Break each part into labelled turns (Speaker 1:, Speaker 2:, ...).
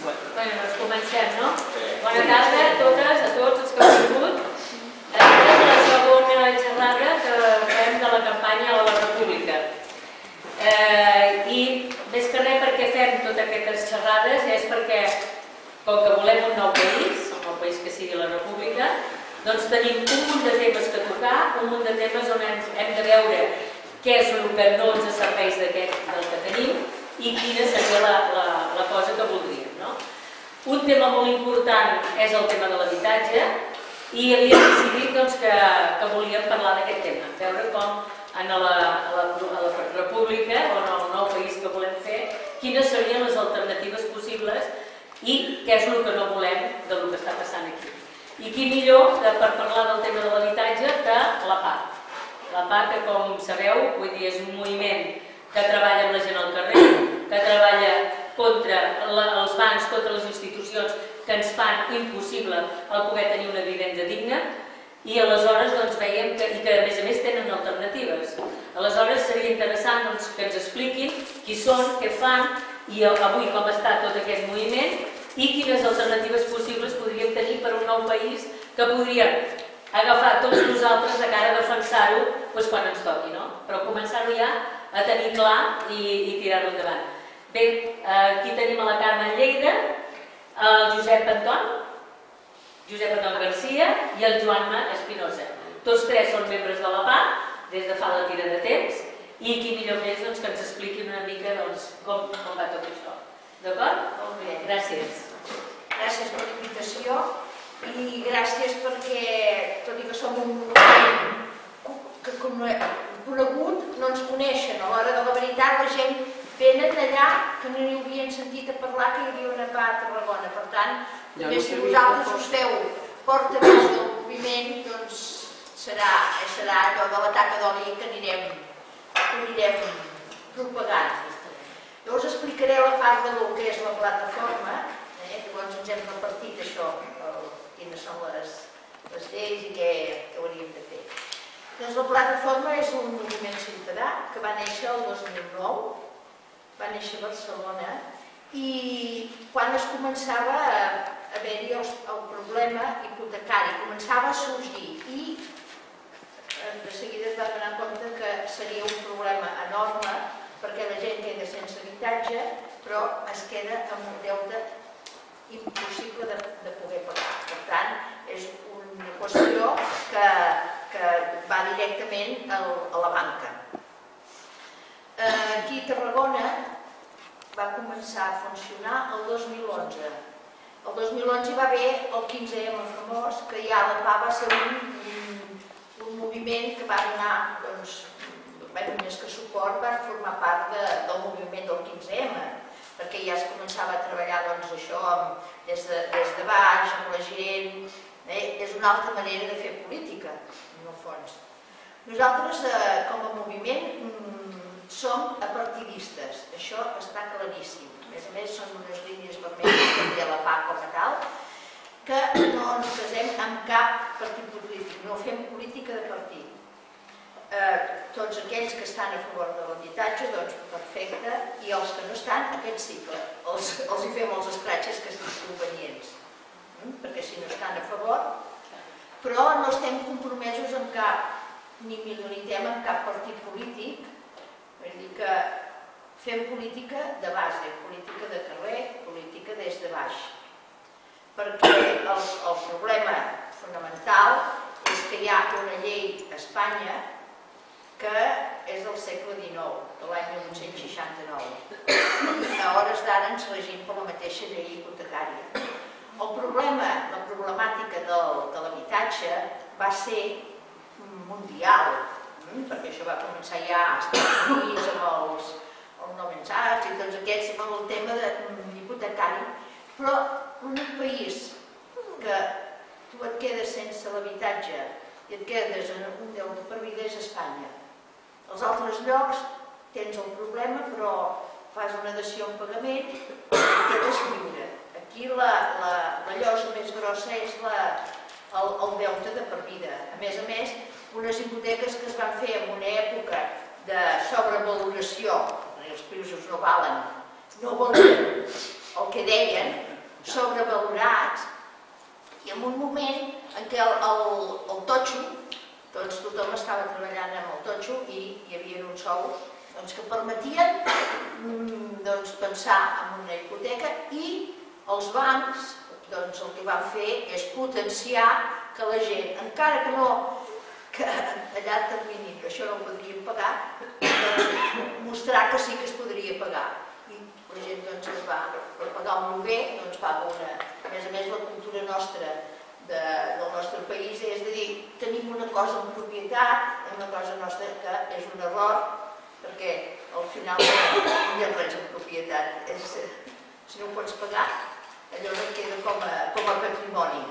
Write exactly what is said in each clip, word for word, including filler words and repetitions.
Speaker 1: Bé, doncs comencem, no? Bona tarda a totes, a tots els que heu vingut. Aquesta és la segona xerrada que fem de la campanya a la República. I més que res perquè fem totes aquestes xerrades és perquè, com que volem un nou país, un nou país que sigui la República, doncs tenim un munt de temes que tocar, un munt de temes on hem de veure què és el que no ens serveix del que tenim i quina seria la cosa que voldríem. Un tema molt important és el tema de l'habitatge i havíem decidit que volíem parlar d'aquest tema, veure com a la República o en el nou país que volem fer, quines serien les alternatives possibles i què és el que no volem del que està passant aquí. I qui millor per parlar del tema de l'habitatge que la PA. La PA, que com sabeu, és un moviment que treballa amb la gent al carrer, que treballa contra els bancs, contra les institucions que ens fan impossible el poder tenir una vivenda digna i aleshores veiem que a més a més tenen alternatives. Aleshores seria interessant que ens expliquin qui són, què fan i avui com està tot aquest moviment i quines alternatives possibles podríem tenir per un nou país que podríem agafar tots nosaltres de cara a defensar-ho quan ens toqui, però començar-ho ja a tenir clar i tirar-ho endavant. Bé, aquí tenim a la Carme Lleida, el Josep Anton, Josep Anton Garcia i el Joanma Espinosa. Tots tres són membres de la PA des de fa la tira de temps i qui millor més que ens expliqui una mica com va tot això. D'acord? Molt bé. Gràcies.
Speaker 2: Gràcies per l'invitació i gràcies perquè, tot i que som un moviment conegut, no ens coneixen. A l'hora de la veritat la gent venen d'allà que no hi haurien sentit a parlar que hi havia una PA a Tarragona. Per tant, també si vosaltres us feu portaveus del moviment, doncs serà allò de la taca d'oli que anirem propagant. Llavors explicaré la part del que és la plataforma, llavors ens hem repartit això, quines són les lleis i què hauríem de fer. Doncs la plataforma és un moviment ciutadà que va néixer el dos mil nou, va néixer a Barcelona i quan es començava a haver-hi el problema hipotecari, començava a sorgir i de seguida es va donar compte que seria un problema enorme perquè la gent queda sense habitatge però es queda amb un deute impossible de poder pagar. Per tant, és una qüestió que va directament a la banca. Aquí a Tarragona va començar a funcionar el dos mil onze. El dos mil onze hi va haver el quinze ema famós, que ja la PA va ser un moviment que va donar, més que suport, va formar part del moviment del quinze ema, perquè ja es començava a treballar això des de baix, amb la gent. És una altra manera de fer política, en el fons. Nosaltres, com a moviment, som apartidistes, això està claríssim. A més a més, són unes línies vermelles que té la PA com a tal, que no ens casem amb cap partit polític, no fem política de partit. Tots aquells que estan a favor de l'habitatge, doncs perfecte, i els que no estan, aquests sí que els hi fem els escratxes que siguin convenients, perquè si no estan a favor, però no estem compromesos amb cap, ni miloritem amb cap partit polític. Vull dir que fem política de base, política de carrer, política des de baix. Perquè el problema fonamental és que hi ha una llei a Espanya que és del segle dinou, de l'any mil nou-cents seixanta-nou. A hores d'ara ens regim per la mateixa llei hipotecària. El problema, la problemàtica de l'habitatge va ser mundial, perquè això va començar ja als Estats Units amb els No Man's Act i tots aquests, amb el tema hipotecari, però l'únic país que tu et quedes sense l'habitatge i et quedes en un deute per vida és Espanya. Als altres llocs tens el problema, però fas una dació en pagament i quedes lliure. Aquí la llosa més grossa és el deute de per vida. A més a més, unes hipoteques que es van fer en una època de sobrevaloració, els pisos no valen, no valien el que deien, sobrevalorats, i en un moment en què el totxo, doncs tothom estava treballant amb el totxo i hi havia uns sous que permetien pensar en una hipoteca, i els bancs el que van fer és potenciar que la gent, encara que no, que a llarg termini que això no ho podríem pagar, mostrar que sí que es podria pagar. I la gent es va pagar molt bé, paga una... A més a més, la cultura nostra del nostre país és de dir, tenim una cosa en propietat, una cosa nostra que és un error, perquè al final no hi ha res en propietat. Si no ho pots pagar, allò no queda com a patrimoni.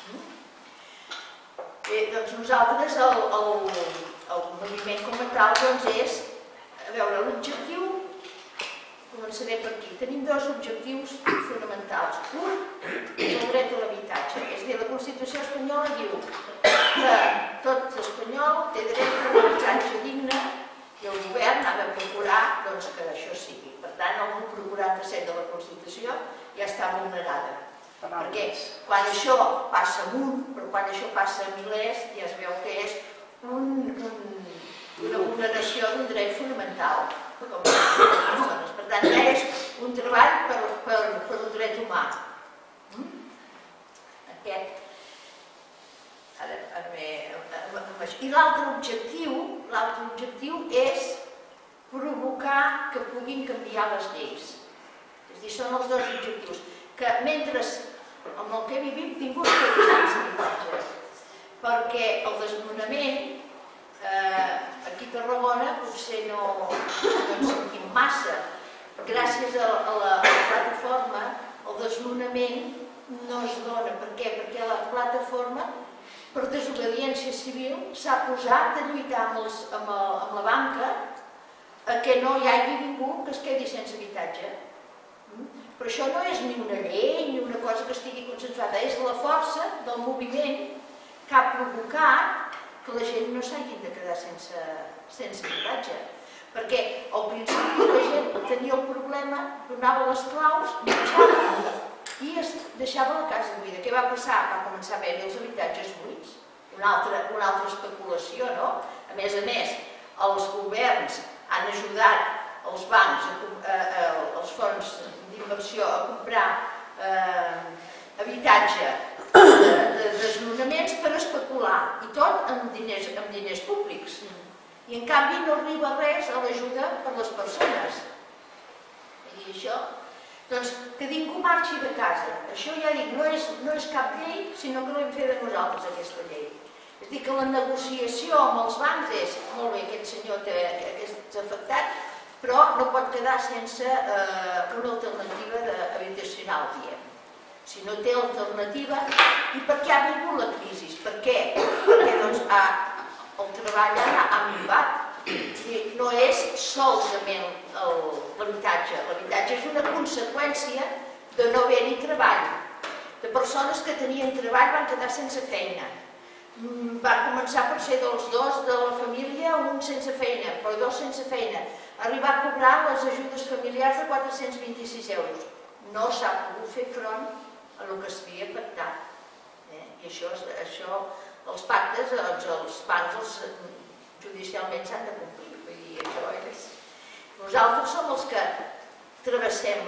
Speaker 2: Bé, doncs nosaltres, el moviment com a tal, és, a veure, l'objectiu, començaré per aquí. Tenim dos objectius fonamentals. Un és el dret a l'habitatge. És a dir, la Constitució espanyola diu que tot espanyol té dret a l'habitatge digne i el govern ha de procurar que això sigui. Per tant, el número quaranta-set de la Constitució ja està vulnerada. Perquè quan això passa en un, però quan això passa a milers, ja es veu que és una vulneració d'un dret fonamental com a persones. Per tant, ja és un treball per un dret humà. Aquest... I l'altre objectiu, l'altre objectiu és provocar que puguin canviar les lleis. És a dir, són els dos objectius. Que mentre amb el que vivim tingut que posar l'habitatge, perquè el desnonament aquí a Tarragona potser no en sentim massa. Gràcies a la plataforma el desnonament no es dona. Per què? Perquè la plataforma, per desobediència civil, s'ha posat a lluitar amb la banca que no hi hagi ningú que es quedi sense habitatge. Però això no és ni una llei ni una cosa que estigui consensuada, és la força del moviment que ha provocat que la gent no s'hagin de quedar sense habitatge. Perquè al principi la gent tenia el problema, donava les claus, marxava i es deixava la casa buida. Què va passar? Va començar a haver-hi els habitatges buits. Una altra especulació, no? A més a més, els governs han ajudat els bancs, els fons d'inversió a comprar habitatge de desnonaments per especular, i tot amb diners públics. I en canvi no arriba res a l'ajuda per les persones. I això, doncs, que ningú marxi de casa. Això ja dic, no és cap llei, sinó que l'hem fet de nosaltres, aquesta llei. És a dir, que la negociació amb els bancs és, molt bé, aquest senyor és afectat, però no pot quedar sense una alternativa habitacional, diem. Si no té alternativa, i per què ha vingut la crisi? Per què? Perquè el treball ha minvat. No és solament l'habitatge. L'habitatge és una conseqüència de no haver-hi treball. De persones que tenien treball van quedar sense feina. Va començar per ser dels dos de la família, un sense feina, però dos sense feina. Arribar a cobrar les ajudes familiars de quatre-cents vint-i-sis euros. No s'ha pogut fer front a el que s'havia pactat. I això, els pactes, els bancs judicialment s'han de complir. Nosaltres som els que travessem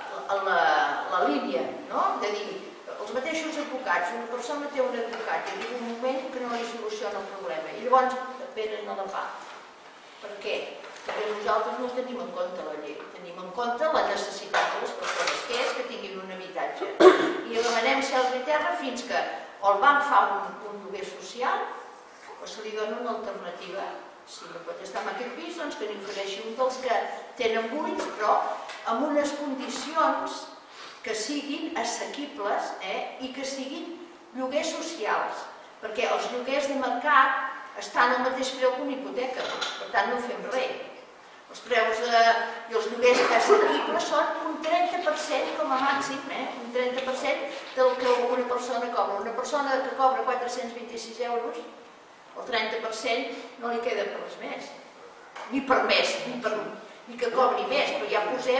Speaker 2: la línia, de dir, els mateixos advocats, una persona té un advocat i arriba un moment que no li soluciona el problema i llavors venen a la part. Per què? Perquè nosaltres no tenim en compte la llei, tenim en compte la necessitat de les persones, que és que tinguin un habitatge. I demanem cel i terra fins que o el banc fa un lloguer social o se li dona una alternativa. Si no pot estar en aquest pis, doncs que n'hi ofereixi un dels que tenen buits, però amb unes condicions que siguin assequibles i que siguin lloguers socials, perquè els lloguers de mercat estan al mateix preu que una hipoteca, per tant no fem res. Els preus i els lloguers assequibles són un trenta per cent com a màxim, un trenta per cent del que una persona cobra. Una persona que cobra quatre-cents vint-i-sis euros, el trenta per cent no li queda per res més, ni per més, ni que cobri més, però ja posem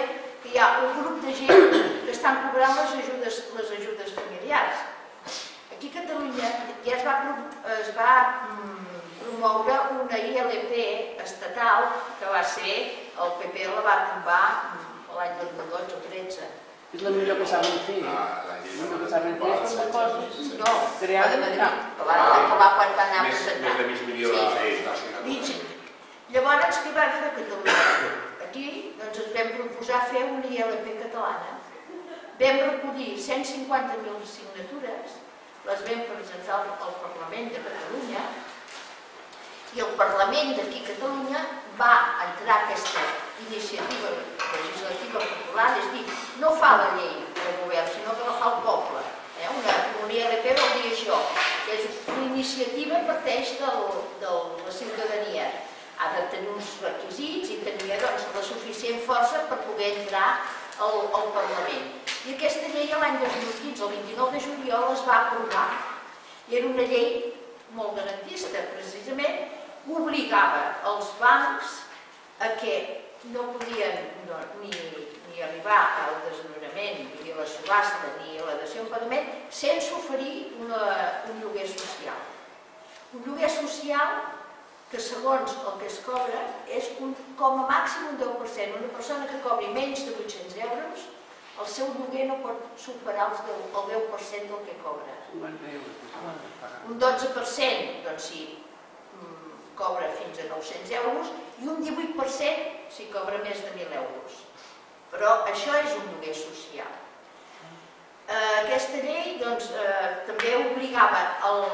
Speaker 2: que hi ha un grup de gent que estan cobrant les ajudes, les ajudes familiars. Aquí a Catalunya ja es va, es va promoure una I L P estatal que va ser, el P P la va tombar l'any dos mil dotze o tretze.
Speaker 3: És el millor que saben fer. El millor que saben fer és una cosa.
Speaker 2: No,
Speaker 3: crear
Speaker 2: de Madrid, que va quan va anar a presentar.
Speaker 4: Més de mig milió de...
Speaker 2: Llavors, què vam fer a Catalunya? Aquí ens vam proposar fer una I L P catalana. Vam recollir cent cinquanta mil signatures, les vam presentar al Parlament de Catalunya i el Parlament d'aquí a Catalunya va entrar aquesta iniciativa legislativa popular, és a dir, no fa la llei del govern, sinó que la fa el poble. Una I L P vol dir això, que és una iniciativa que parteix de la ciutadania. Ha de tenir uns requisits i tenir la suficient força per poder entrar al Parlament. I aquesta llei l'any dos mil quinze, el vint-i-nou de juliol, es va aprovar. I era una llei molt garantista, precisament, obligava els bancs a que no podien ni arribar al desnonament, ni a la subhasta, ni a la dació en pagament, sense oferir un lloguer social. Un lloguer social que segons el que es cobra és com a màxim un deu per cent. Una persona que cobri menys de vuit-cents euros, el seu lloguer no pot superar el deu per cent del que cobra. Un dotze per cent, doncs sí, cobra fins a nou-cents euros i un divuit per cent si cobra més de mil euros. Però això és un lloguer social. Aquesta llei també obligava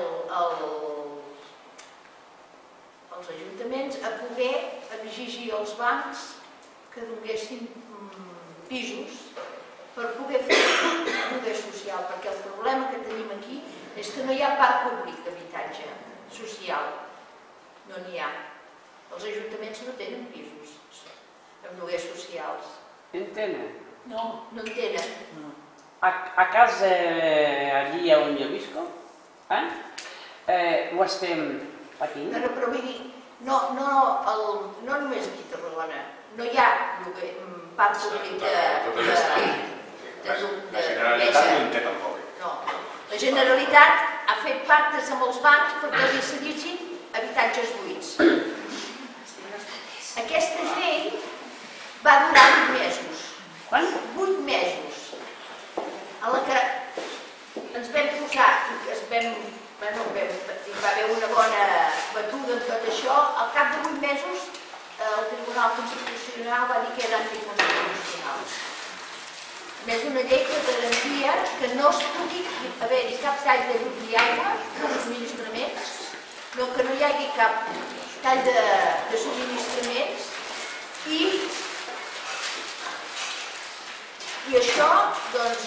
Speaker 2: els ajuntaments a poder exigir als bancs que donessin pisos per poder fer un lloguer social, perquè el problema que tenim aquí és que no hi ha parc públic d'habitatge social. No n'hi ha. Els ajuntaments no tenen pisos amb lloguers socials.
Speaker 3: En tenen?
Speaker 2: No, no en tenen.
Speaker 3: A casa, allí on jo visco, ho estem patint.
Speaker 2: No, però vull dir, no només aquí a Tarragona, no hi ha parc públic de...
Speaker 4: La Generalitat no en té tampoc.
Speaker 2: No, la Generalitat ha fet pactes amb els bancs perquè li cedissin habitatges buits. Aquesta llei va durar vuit mesos.
Speaker 3: Quan?
Speaker 2: Vuit mesos. A la que ens vam posar, hi va haver una bona batuda en tot això, al cap de vuit mesos el Tribunal Constitucional va dir que era anticonstitucional. A més, una llei que garantia que no es pugui haver-hi cap tall de llum i aigua als subministraments, que no hi hagi cap tall de subministraments i això, doncs,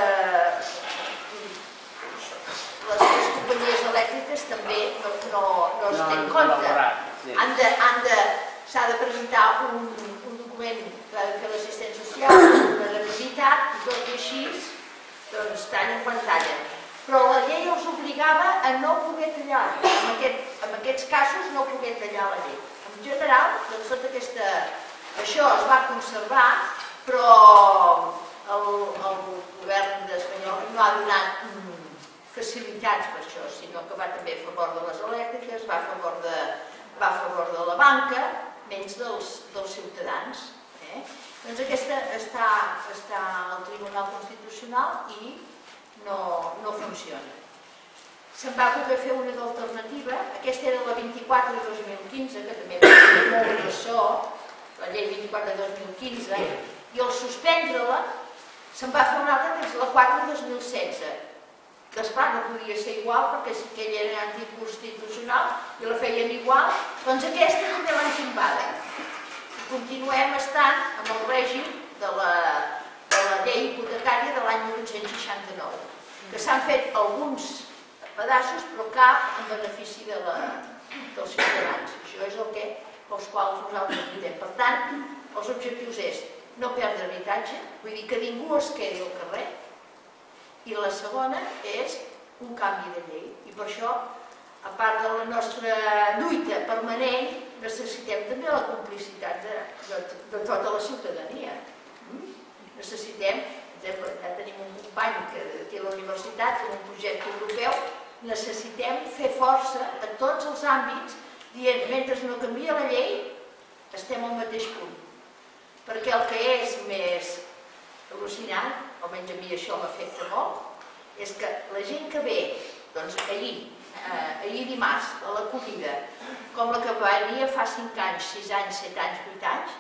Speaker 2: les companyies elèctriques també no es té en compte. S'ha de presentar un document que ha de fer l'assistent social, una rendibilitat, i tot i així, doncs, tallen quan tallen. Però la llei els obligava a no poder tallar. En aquests casos no poder tallar la llei. En general, doncs tot aquesta... Això es va conservar, però el govern espanyol no ha donat facilitats per això, sinó que va també a favor de les elèctriques, va a favor de la banca, menys dels ciutadans. Doncs aquesta està al Tribunal Constitucional i no funciona. Se'n va poder fer una d'alternativa, aquesta era la vint-i-quatre dos mil quinze, que també va ser molt ressò, la llei vint-i-quatre dos mil quinze, i al suspendre-la se'n va fer una altra que és la quatre dos mil setze, que esclar no podia ser igual perquè aquella era anticonstitucional i la feien igual, doncs aquesta també l'han tombada. Continuem estant amb el règim de la llei hipotecària de l'any mil vuit-cents seixanta-nou, que s'han fet alguns pedaços però cap en benefici dels ciutadans. Això és el que pels quals nosaltres lluitem. Per tant, els objectius és no perdre habitatge, vull dir que ningú es quedi al carrer, i la segona és un canvi de llei. I per això, a part de la nostra lluita permanent, necessitem també la complicitat de tota la ciutadania. necessitem, ja tenim un company que té a la universitat, té un projecte europeu, necessitem fer força a tots els àmbits, dient, mentre no canvia la llei, estem al mateix punt. Perquè el que és més al·lucinant, almenys a mi això m'afecta molt, és que la gent que ve, doncs ahir, ahir dimarts, a l'acollida, com la que venia fa cinc anys, sis anys, set anys, vuit anys,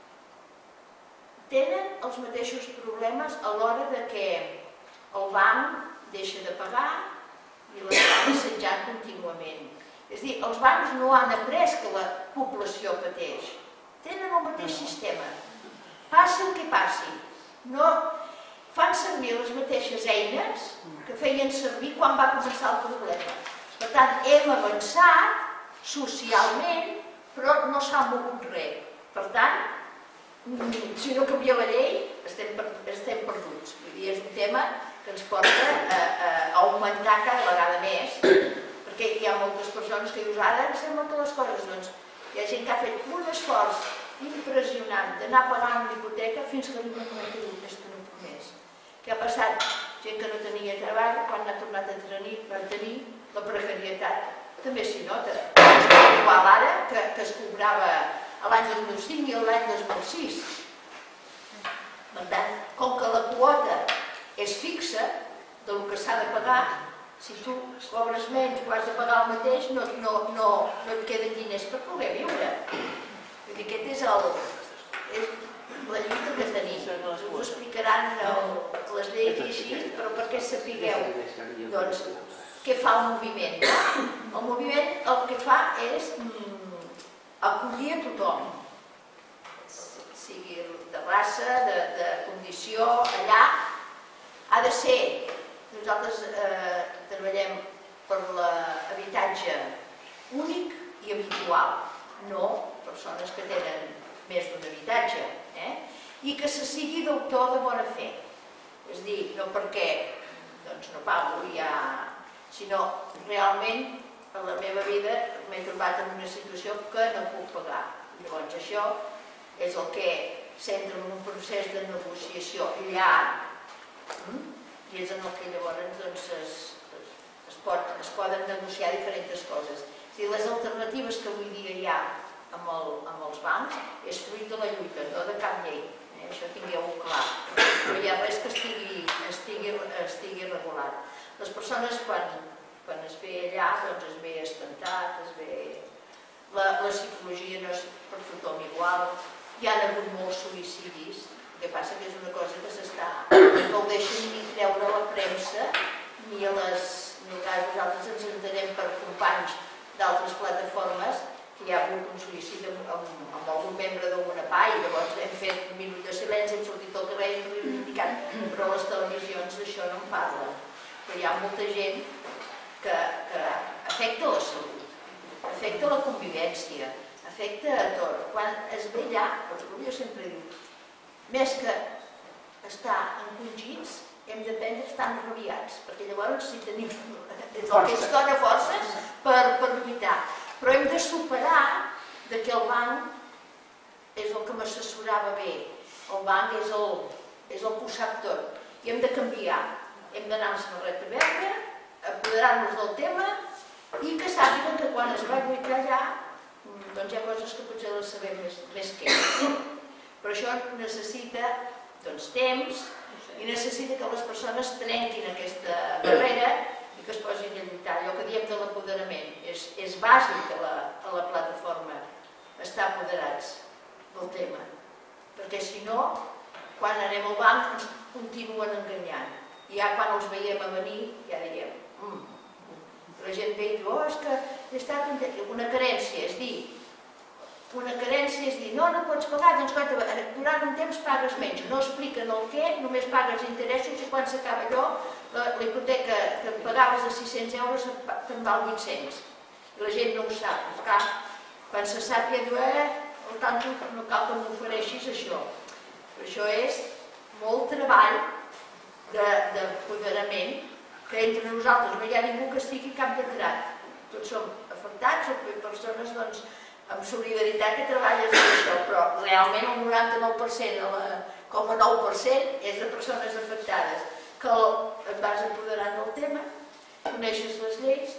Speaker 2: tenen els mateixos problemes a l'hora de que el banc deixa de pagar i l'estan assetjant contínuament. És a dir, els bancs no han après que la població pateix. Tenen el mateix sistema. Passi el que passi. Fan servir les mateixes eines que feien servir quan va començar el problema. Per tant, hem avançat socialment, però no s'ha mogut res. Per tant, si no canvia la llei, estem perduts. Vull dir, és un tema que ens porta a augmentar cada vegada més, perquè hi ha moltes persones que diuen, ara em sembla que les coses, doncs, hi ha gent que ha fet un esforç impressionant d'anar pagant l'hipoteca fins que arriba un moment que diu, és que no puc més. Què ha passat? Gent que no tenia treball, quan ha tornat a tenir, van tenir la precarietat. També s'hi nota. Igual ara, que es cobrava l'any dos mil cinc i l'any dos mil sis. Per tant, com que la quota és fixa del que s'ha de pagar, si tu cobres menys o has de pagar el mateix, no et queden diners per poder viure. Vull dir, aquest és la lluita que tenim. Us ho explicaran les lleis i així, però perquè sapigueu què fa el moviment. El moviment el que fa és acollir a tothom, sigui de raça, de condició, allà. Ha de ser, nosaltres treballem per l'habitatge únic i habitual, no persones que tenen més d'un habitatge, i que se sigui d'autor de bona fe. És a dir, no perquè no pago ja, sinó realment en la meva vida m'he trobat en una situació que no puc pagar. Llavors això és el que s'entra en un procés de negociació llarg i és en el que llavors es poden negociar diferents coses. És a dir, les alternatives que avui dia hi ha amb els bancs és fruit de la lluita, no de cap llei. Això tingueu-ho clar. No hi ha res que estigui regulat. Les persones, quan es ve allà, doncs es ve espantat, es ve... La psicologia no és per tothom igual. Hi ha hagut molts suïcidis, el que passa que és una cosa que s'està... no ho deixen ni treure a la premsa, ni a les... Nosaltres ens entenem per companys d'altres plataformes que hi ha hagut un suïcidi amb algun membre d'alguna P A i llavors hem fet un minut de silenci, hem sortit al carrer i hem reivindicat, però les televisions d'això no en parlen. Però hi ha molta gent que afecta la salut, afecta la convivència, afecta a tot. Quan es ve allà, jo sempre dic, més que estar encongits, hem d'aprendre a estar enrabiats, perquè llavors si tenim el que ens dona forces per lluitar. Però hem de superar que el banc és el que m'assessorava bé, el banc és el que ho sap tot, i hem de canviar, hem d'anar amb samarreta verda, apoderar-nos del tema i que sàpiguen que quan es va lluitar allà doncs hi ha coses que potser les sabem més que ells. Però això necessita temps i necessita que les persones trenquin aquesta barrera i que es posin a lluitar. Allò que diem de l'apoderament és bàsic a la plataforma, estar apoderats del tema, perquè si no, quan anem al banc ens continuen enganyant. I ja quan els veiem a venir, ja diem, la gent ve i diu, oh, és que he estat una carència, és dir, una carència és dir, no, no pots pagar, doncs durant un temps pagues menys, no expliquen el què, només pagues interessos i quan s'acaba allò, la hipoteca que pagaves de sis-cents euros te'n val vuit-cents. I la gent no ho sap. Quan se sap ja diu, eh, no cal que m'ofereixis això. Però això és molt treball d'apoderament que entre nosaltres no hi ha ningú que estigui cap detrat. Tots som afectats o persones amb solidaritat que treballes en això, però realment el noranta-nou per cent, el coma nou per cent és de persones afectades, que et vas apoderant del tema, coneixes les lleis,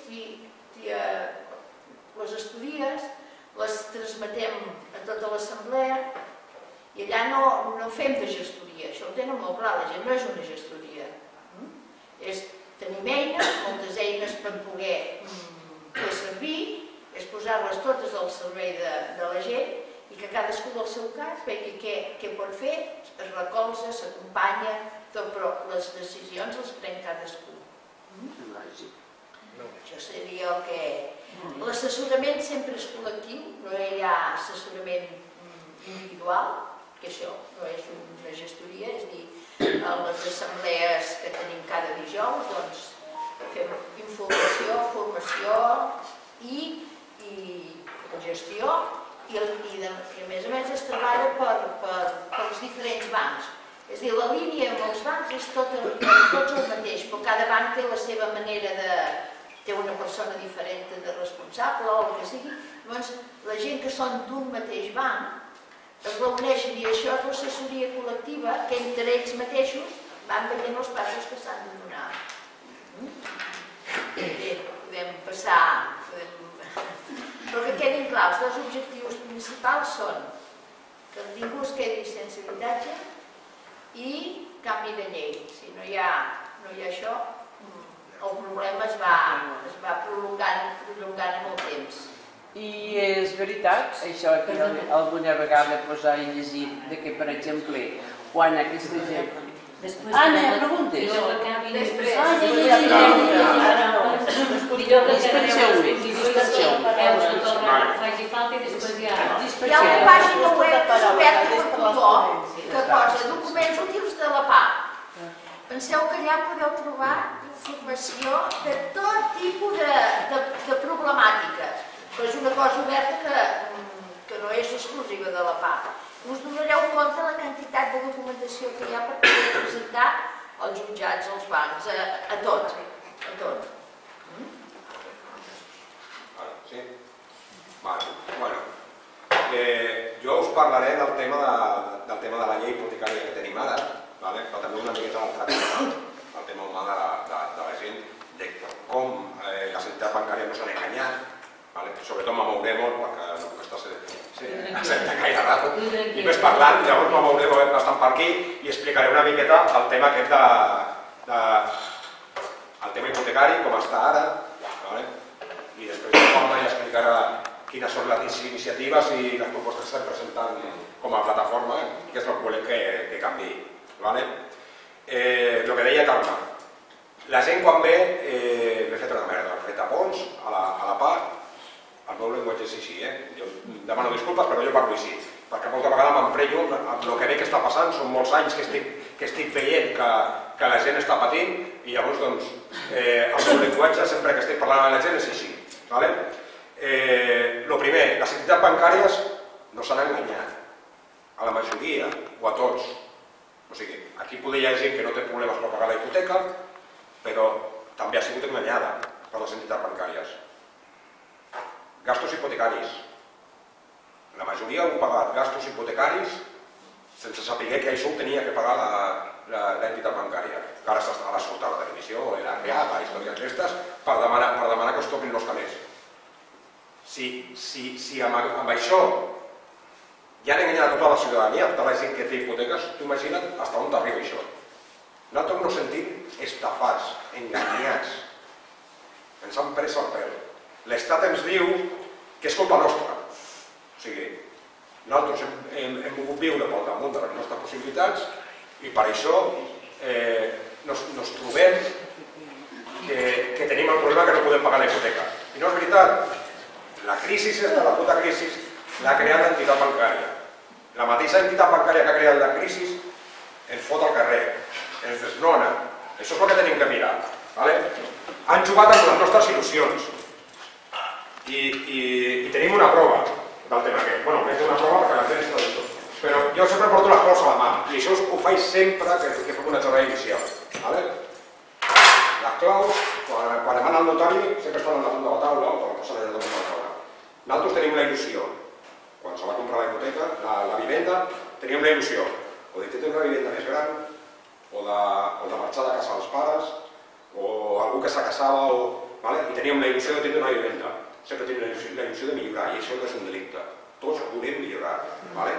Speaker 2: les estudies, les transmetem a tota l'assemblea i allà no fem de gestoria, això ho tenen molt clar, la gent no és una gestoria. Tenim eines, moltes eines per poder fer servir, és posar-les totes al servei de la gent i que cadascú del seu cas vegi què pot fer, es recolza, s'acompanya, però les decisions les pren cadascú. Això seria el que... L'assessorament sempre és col·lectiu, no hi ha assessorament individual, que això no és una gestoria, és dir, a les assemblees que tenim cada dijous, doncs fem informació, formació i gestió i a més a més es treballa pels diferents bancs. És a dir, la línia amb els bancs és tots el mateix, però cada banc té la seva manera de... té una persona diferent de responsable o el que sigui. Llavors, la gent que són d'un mateix banc es reuneixen i això és l'assessoria col·lectiva que entre ells mateixos van veient els passos que s'han de donar. Bé, podem passar... Però que quedin clars, els objectius principals són que ningú es quedi sense habitatge i canvi de llei. Si no hi ha això, el problema es va prolongant en el temps.
Speaker 3: I és veritat, això que alguna vegada he llegit, que per exemple, quan aquesta gent... Anna, preguntes?
Speaker 2: Després. Hi ha una pàgina web oberta per tothom que posa documents útils de la P A P. Penseu que allà podeu trobar informació de tot tipus de problemàtiques. Però és una cosa oberta que no és exclusiva de la P A P. Us donareu compte de la quantitat de documentació que hi ha per poder presentar als jutjats, als bancs, a tot. A tot.
Speaker 5: Sí? Bueno, jo us parlaré del tema de la llei hipotecària que tenim ara, però també una miqueta del tractament, el tema humà de la gent, de com les entitats bancàries no s'han enganyat. Sobretot me mouré molt perquè no puc estar sense gaire rato i més parlant, llavors me mouré bastant per aquí i explicaré una miqueta el tema aquest del tema hipotecari, com està ara, i després el Juanma ja explicarà quines són les iniciatives i les propostes que estem presentant com a plataforma i què és el que volem que canviï. El que deia Carme, la gent quan ve, m'he fet una merda, m'he fet a Pons, a la P A P. El meu llenguatge és així, jo demano disculpes, però jo parlo així, perquè molta vegada m'emprenyo amb el que ve que està passant, són molts anys que estic veient que la gent està patint i llavors doncs el meu llenguatge sempre que estic parlant amb la gent és així. El primer, les entitats bancàries no s'han enganyat, a la majoria o a tots. O sigui, aquí poder hi ha gent que no té problemes per pagar la hipoteca, però també ha sigut enganyada per les entitats bancàries. Gastos hipotecaris. La majoria heu pagat gastos hipotecaris sense saber que això ho tenia que pagar l'entitat bancària. Que ara s'està a la sorta de la televisió, o l'A R A, per històries aquestes, per demanar que es tornin els calés. Si amb això ja han enganyat tota la ciutadania, tota la gent que té hipoteques, t'ho imagina't fins on t'arriba això. Nosaltres ens sentim estafats, enganyats. Ens han pres el pèl. L'Estat ens diu que és culpa nostra. O sigui, nosaltres hem volgut viure pel damunt de les nostres possibilitats i per això ens trobem que tenim el problema que no podem pagar la hipoteca. I no és veritat. La crisi, la puta crisi, l'ha creat l'entitat bancària. La mateixa entitat bancària que ha creat la crisi ens fot al carrer, ens desnona. Això és el que tenim que mirar. Han jugat amb les nostres il·lusions. I tenim una prova del tema aquest. Bé, més una prova perquè la gent està dit tot. Però jo sempre porto les coses a la mà i això ho faig sempre que fem una xerrada inicial. Les claus, quan demanen al notari, sempre estan al damunt de la taula o quan posen allà damunt de la taula. Nosaltres tenim la il·lusió, quan se va comprar la hipoteca, la, la vivenda, teníem la il·lusió o de tenir una vivenda més gran, o de, o de marxar de casa als pares, o algú que se casava, o, vale? I teníem la il·lusió de tenir una vivenda. Sempre tenim la il·lusió, la il·lusió de millorar, i això no és un delicte. Tots volem millorar. Vale?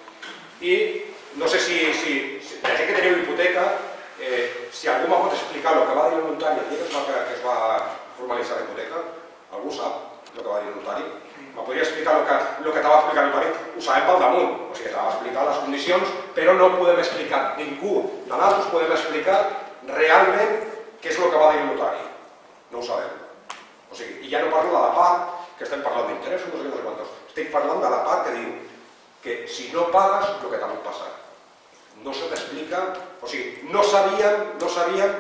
Speaker 5: I no sé si, si, si la gent que teniu hipoteca, eh, si algú m'ha pot explicar el que va dir el notari el dia que es va, que es va formalitzar la hipoteca, algú sap el que va dir el notari? Me podria explicar el que, el que t'ava explicat el notari? Ho sabem pel damunt, o sigui, t'ava explicat les condicions, però no podem explicar, ningú de nosaltres podem explicar realment què és el que va dir el notari. No ho sabem. O sigui, i ja no parlo de la part que estem parlant d'interessos, no sé no sé quantos. Estic parlant de la part que diu que si no pagues, el que t'ha pot passar. No se t'explica, o sigui, no sabíem, no sabíem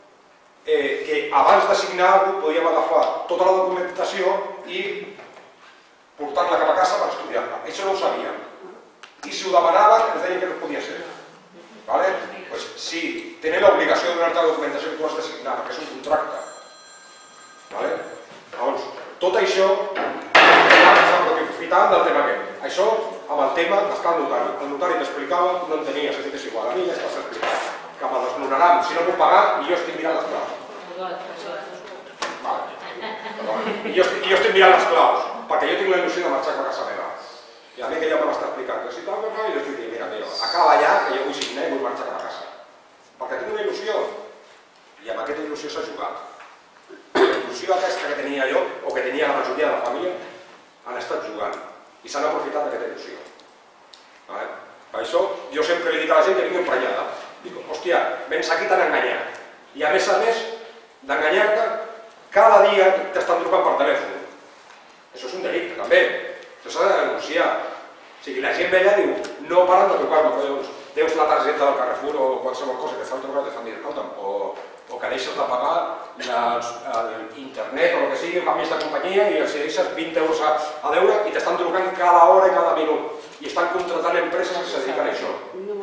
Speaker 5: eh, que abans de signar alguna cosa podíem agafar tota la documentació i portar-la cap a casa per estudiar-la. Això no ho sabíem. I si ho demanaven, ens deien que no podia ser. Vale? Pues sí, tenen l'obligació de donar-te la documentació que tu has de signar, perquè és un contracte. Vale? Llavors, tot això s'aprofitaven del tema aquest. Això, amb el tema, està el notari. El notari t'explicava, tu no entenies, si és igual. A mi ja estàs explicant. Que me'l desnonaran, si no puc pagar, i jo estic mirant les claus. Vale. I jo estic, jo estic mirant les claus, perquè jo tinc la il·lusió de marxar a casa meva. I a mi que ja m'està explicant que si tal, i jo estic dient, mira, mira, acaba ja, que jo vull signar i vull marxar cap a casa. Perquè tinc una il·lusió, i amb aquesta il·lusió s'ha jugat. La il·lusió aquesta que tenia jo, o que tenia la majoria de la família, han estat jugant, i s'han aprofitat d'aquesta il·lusió. Vale? Per això, jo sempre li dic a la gent que vingui emprenyada. Dic, hòstia, vens aquí t'han enganyat. I a més a més d'enganyar-te, cada dia t'estan trucant per telèfon. Això és un delicte, també. Això s'ha de denunciar. O sigui, la gent vella diu, no paren de trucar-me, collons. Deus la targeta del Carrefour o qualsevol cosa que estan trucant, t'estan dient, escolta'm, o, o que deixes de pagar l'internet o el que sigui, canvis de companyia i els deixes vint euros a, a deure i t'estan trucant cada hora i cada minut. I estan contratant empreses que se dediquen a això.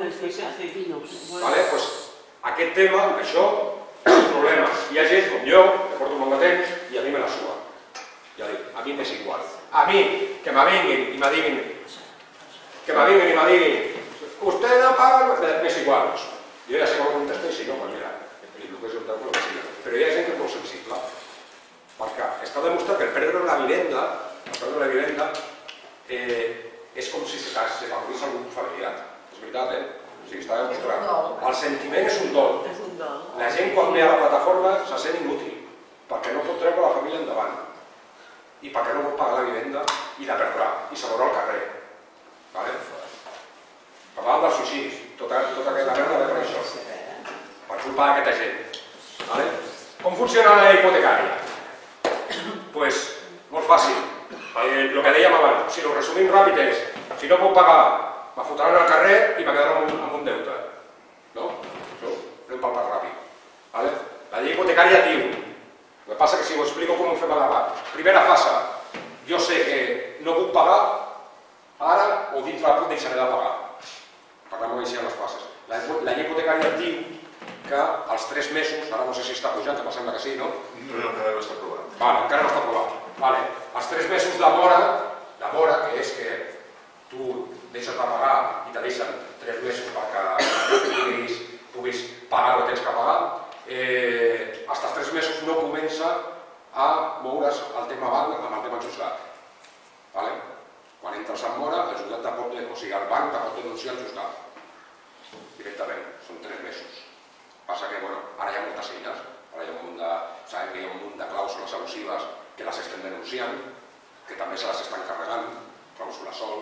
Speaker 5: Vale? Pues, aquest tema, això, és un problema. Hi ha gent com jo, que porto molt de temps, i a mi me la sua. Ja dic, a mi m'és igual. A mi, que me vinguin i me diguin, que me vinguin i me diguin, usted no paga, m'és igual. Jo ja sé com contestar i si no, pues mira, el que és el teu, el que sigui. Però hi ha gent que és molt sensible, perquè està demostrat que el perdre la vivenda, el perdre la vivenda, eh, és com si s'afavorís algun familiar. És veritat, eh? O sigui, està demostrat. El sentiment és un dol. La gent quan ve a la plataforma se sent inútil, perquè no pot treure la família endavant, i perquè no pot pagar la vivenda i la perdrà, i se veurà al carrer. Vale? Parlàvem dels suïcidis, tota, tota aquesta merda ve per això, per culpa d'aquesta gent. Vale? Com funciona la hipotecària? Pues, molt fàcil. El que dèiem abans, si ho resumim ràpid és, si no puc pagar, me fotran al carrer i me quedaré amb un deute. No? Això anem pel pas ràpid. La llei hipotecària diu, el que passa que si ho explico com ho fem a la part. Primera fase, jo sé que no puc pagar, ara o dintre la puc deixaré de pagar. Parlem amb això en les fases. La llei hipotecària diu que als tres mesos, ara no sé si està pujant, que em sembla que sí, no?
Speaker 4: No, encara no està aprovat.
Speaker 5: Vale, encara no està aprovat. Vale. Els tres mesos de mora, de mora, que és que tu deixes de pagar i te deixen tres mesos perquè puguis, puguis pagar el que tens que pagar, eh, fins als tres mesos no comença a moure's el tema banc amb el tema juzgat. Vale? Quan entres en mora, el juzgat te pot, o sigui, el banc te pot denunciar el juzgat. Directament, són tres mesos. Passa que, bueno, ara hi ha moltes eines, ara hi ha un munt de, sabem que hi ha un munt de clàusules abusives que les estem denunciant, que també se les estan carregant, clàusula sol,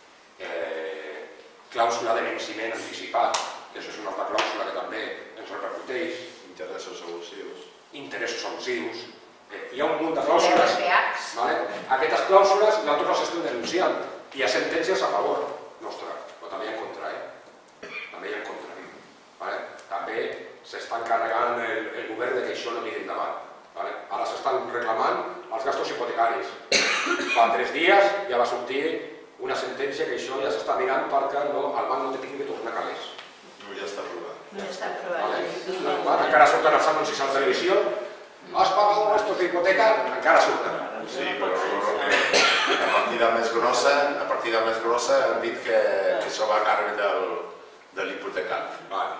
Speaker 5: eh, clàusula de venciment anticipat, que això és una altra clàusula que també ens repercuteix.
Speaker 4: Interessos abusius.
Speaker 5: Interessos abusius. Eh, hi ha un munt de clàusules. Vale? Aquestes clàusules nosaltres les estem denunciant i hi ha sentències a favor nostre, però també hi ha en contra. Eh? També hi ha en contra. Vale? També s'estan carregant el, el govern de que això no tiri endavant. Vale? Ara s'estan reclamant els gastos hipotecaris. Fa tres dies ja va sortir una sentència que això ja s'està mirant perquè no, el banc no té tinc que tornar calés.
Speaker 4: No, ja està aprovat.
Speaker 2: No està aprovat.
Speaker 5: Vale? Encara surten els anuncis a la televisió. Has pagat estos de hipoteca? Encara surten.
Speaker 6: Sí, però la partida més grossa, la partida més grossa han dit que això va a càrrec de l'hipotecat.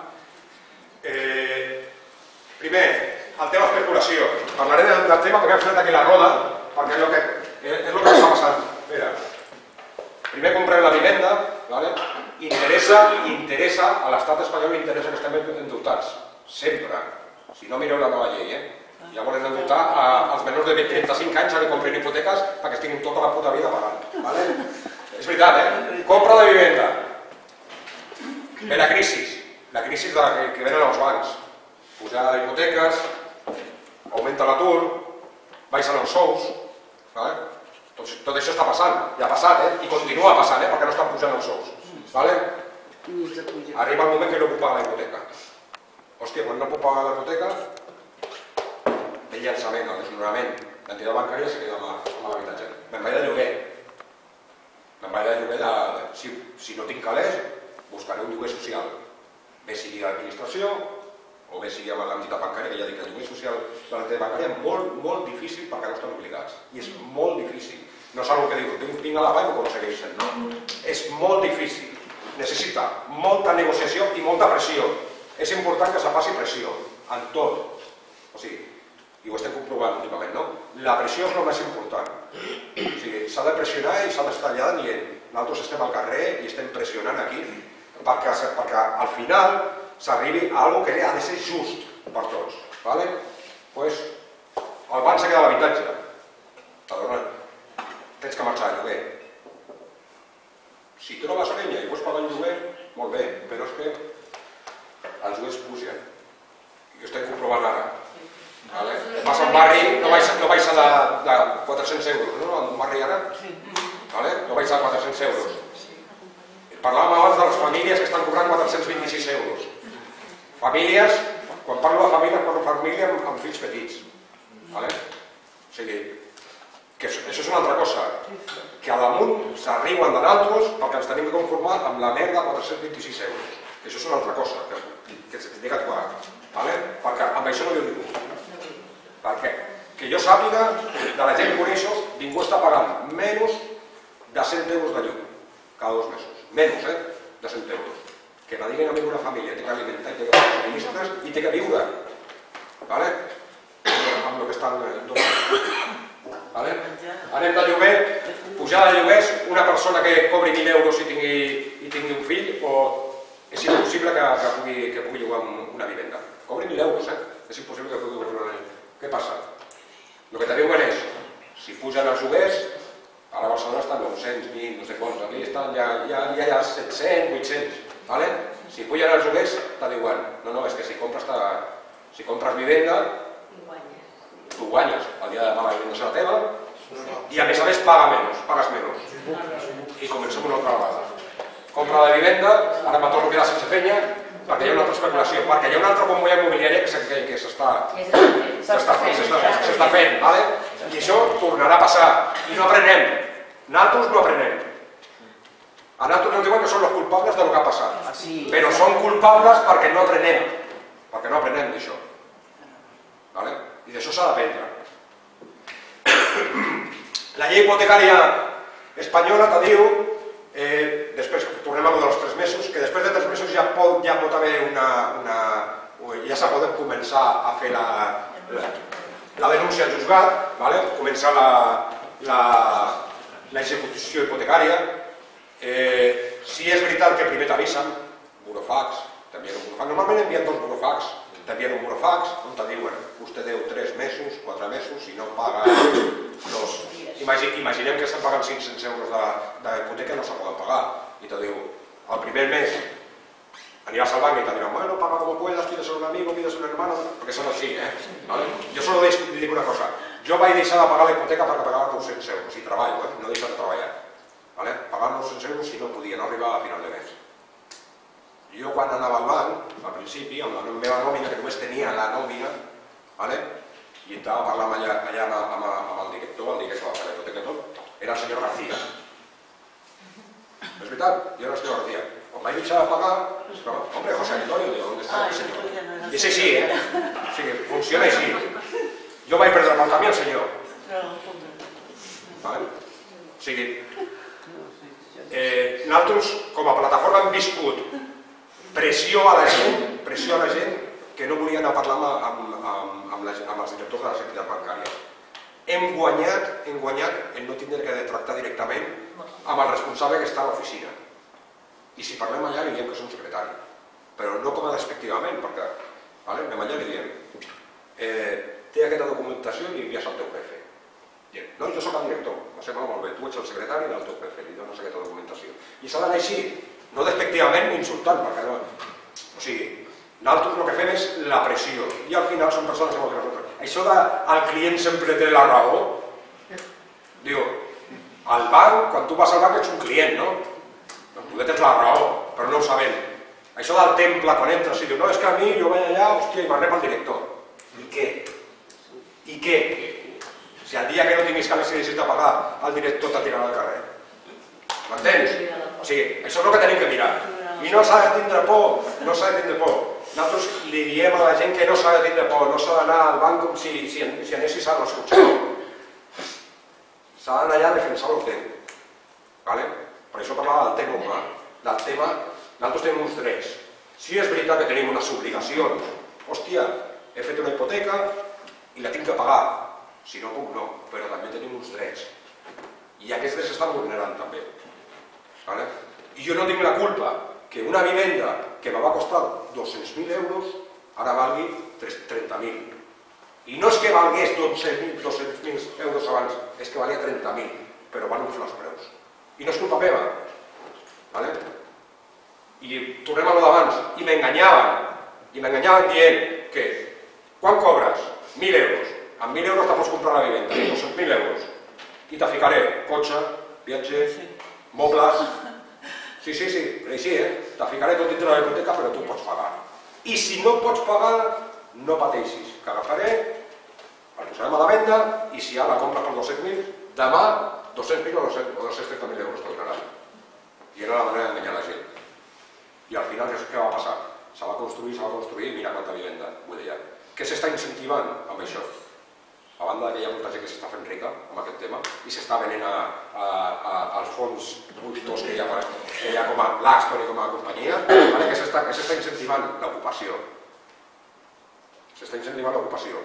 Speaker 5: Primer, el tema especulació. Parlaré del tema perquè hem fet aquí la roda, perquè és el que està passant. Primer comprem la vivenda, interessa a l'estat espanyol, interessa que estem endeutats. Sempre. Si no, mireu la nova llei, eh? Ja volen endeutar als menors de trenta-cinc anys que comprin hipoteques perquè estiguin tota la puta vida pagant. És veritat, eh? Compra de vivenda. Ve la crisi. La crisi que venen als bancs. Pujada d'hipoteques, augmenta l'atur, baixen els sous. Tot això està passant. Ja ha passat, eh? I continua passant, eh? Perquè no estan pujant els sous. Arriba el moment que no puc pagar la hipoteca. Hòstia, quan no puc pagar la hipoteca, el llançament, el desnonament, l'entitat bancària se queda amb l'habitatge. Me'n vaig de lloguer. Me'n vaig de lloguer, si no tinc calés, buscaré un lloguer social. Bé sigui a l'administració, o bé sigui amb l'entitat bancària, que ja dic que el lloguer social de l'entitat bancària és molt, molt difícil perquè no estan obligats. I és molt difícil. No és una cosa que diu, tinc a la vall i ho aconsegueixen. No. És molt difícil. Necessita molta negociació i molta pressió. És important que se faci pressió, en tot. O sigui, i ho estem comprovant últimament, no? La pressió és el més important. O sigui, s'ha de pressionar i s'ha d'estar allà dient nosaltres estem al carrer i estem pressionant aquí perquè al final s'arribi a alguna cosa que ha de ser just per tots. Doncs el banc s'ha quedat a l'habitatge. Perdona, tens que marxar a lloguer. Si trobes feina i vols pagar el lloguer, molt bé, però és que els lloguers pugen. I ho estem comprovant ara. Vas a un barri, no baixa de quatre-cents euros, no? En un barri ara, no baixa de quatre-cents euros. Parlàvem abans de les famílies que estan cobrant quatre-cents vint-i-sis euros. Famílies, quan parlo de família, parlo de família amb fills petits. O sigui, que això és una altra cosa, que a damunt s'arriben de nosaltres perquè ens tenim que conformar amb la merda de quatre-cents vint-i-sis euros. Això és una altra cosa, que s'ha d'actuar. Perquè amb això no diu ningú. Perquè, que jo sàpiga, de la gent que coneixo, ningú està pagant menys de cent euros de llum cada dos mesos. Menys, eh? De cent euros. Que no diguin a mi una família, té que alimentar, té que pagar subministres i té que viure. Amb el que estan donant. Anem de lloguer, pujar de lloguers, una persona que cobri mil euros i tingui un fill, o és impossible que pugui llogar una vivenda. Cobri mil euros, eh? És impossible que pugui llogar una vivenda. Què passa? El que te diuen és, si pugen els lloguers, a la Barcelona estan nou-cents, mil, no sé quants, aquí estan ja hi ha set-cents, vuit-cents. Si pugen els lloguers, te diuen, no, no, és que si compres vivenda, tu guanyes. El dia de pagar la vivenda és la teva, i a més a més pagues menys. I comencem una altra vegada. Compra de vivenda, ara me torno a quedar sense feina, perquè hi ha una altra especulació, perquè hi ha una altra bombolla immobiliària que s'està fent, i això tornarà a passar, i no aprenem, nosaltres no aprenem. A nosaltres ens diuen que són els culpables del que ha passat, però són culpables perquè no aprenem, perquè no aprenem d'això. I d'això s'ha d'aprendre. La llei hipotecària espanyola te diu, després tornem a lo dels tres mesos, que després de tres mesos ja pot haver una... ja s'ha pogut començar a fer la denúncia al juzgat, començar l'execució hipotecària. Si és veritat que primer t'avisen, burofax, t'envien un burofax, normalment envien dos burofax, t'envien un burofax on te diuen vostè deu tres mesos, quatre mesos, si no paga dos. Imaginem que estan pagant cinc-cents euros d'hipoteca i no se poden pagar. I te diu, el primer mes aniràs al banc i te diran, bueno, paga como puedas, pides a un amigo, pides a un hermano, perquè són així, eh? Jo solo dic una cosa, jo vaig deixar de pagar la hipoteca perquè pagava nou-cents euros, i treballo, no he deixat de treballar. Pagant nou-cents euros si no podia, no arribava a final de mes. Jo quan anava al banc, al principi, amb la meva nòmina, que només tenia la nòmina, i estava parlant allà amb el director, el director de la hipoteca i tot, era el senyor García. És veritat, jo era el senyor García. Quan vaig deixar de pagar, hombre, José Antonio, digo, ¿dónde está el señor? I és així, eh? O sigui, funciona així. Jo vaig perdre el también, senyor. O sigui, nosaltres com a plataforma hem viscut pressió a la gent, pressió a la gent que no volien anar a parlar amb els directors de les entitats bancàries. Hem guanyat, hem guanyat en no tindre que tractar directament amb el responsable que està a l'oficina. I si parlem allà li diem que és un secretari, però no com a despectivament, perquè anem allà i li diem té aquesta documentació i li envies al teu jefe. No, jo soc el director, em sembla molt bé, tu ets el secretari del teu jefe, li dones aquesta documentació. I s'ha d'anar així, no despectivament ni insultant, perquè no... O sigui, nosaltres el que fem és la pressió i al final són persones molt grans. Això del client sempre té la raó, diu, al banc, quan tu vas al banc ets un client, no? Doncs tu tens la raó, però no ho sabem. Això del temple, quan entres i dius, no, és que a mi jo vaig allà, hòstia, i m'arrep el director. I què? I què? Si el dia que no tinguis calés i deixis de pagar, el director t'ha tirat al carrer. M'entens? O sigui, això és el que tenim que mirar. I no s'ha de tindre por, no s'ha de tindre por. Nosaltres li diem a la gent que no s'ha de tindre por, no s'ha d'anar al banc com si anessis a l'escorxador. S'ha d'anar allà a defensar el teu. Per això parlava del tema humà. Del tema, nosaltres tenim uns drets. Sí, és veritat que tenim unes obligacions. Hòstia, he fet una hipoteca i la tinc que pagar. Si no puc, no. Però també tenim uns drets. I aquests drets s'estan vulnerant també. I jo no tinc la culpa que una vivenda que me va costar dos-cents mil euros ara valgui trenta mil. I no és que valgués dos-cents mil euros abans, és que valia trenta mil, però van inflar els preus. I no és culpa meva. I tornem a lo d'abans, i m'enganyaven, i m'enganyaven dient que quan cobres? mil euros. Amb mil euros te pots comprar la vivenda, dos-cents mil euros. I te ficaré cotxe, viatge, mobles... Sí, sí, sí, però així, eh? Te ficaré tot dintre de la hipoteca, però tu pots pagar. I si no pots pagar, no pateixis, que agafaré, el posarem a la venda, i si ara la compres per dos-cents mil, demà dos-cents mil o dos-cents trenta mil euros te donaran. I era la manera d'enganyar la gent. I al final, què va passar? Se va construir, se va construir, i mira quanta vivenda, vull dir. Què s'està incentivant amb això? A banda que hi ha molta gent que s'està fent rica amb aquest tema i s'està venent als fons buitors que hi ha com a Blackstone i com a companyia, que s'està incentivant l'ocupació. S'està incentivant l'ocupació.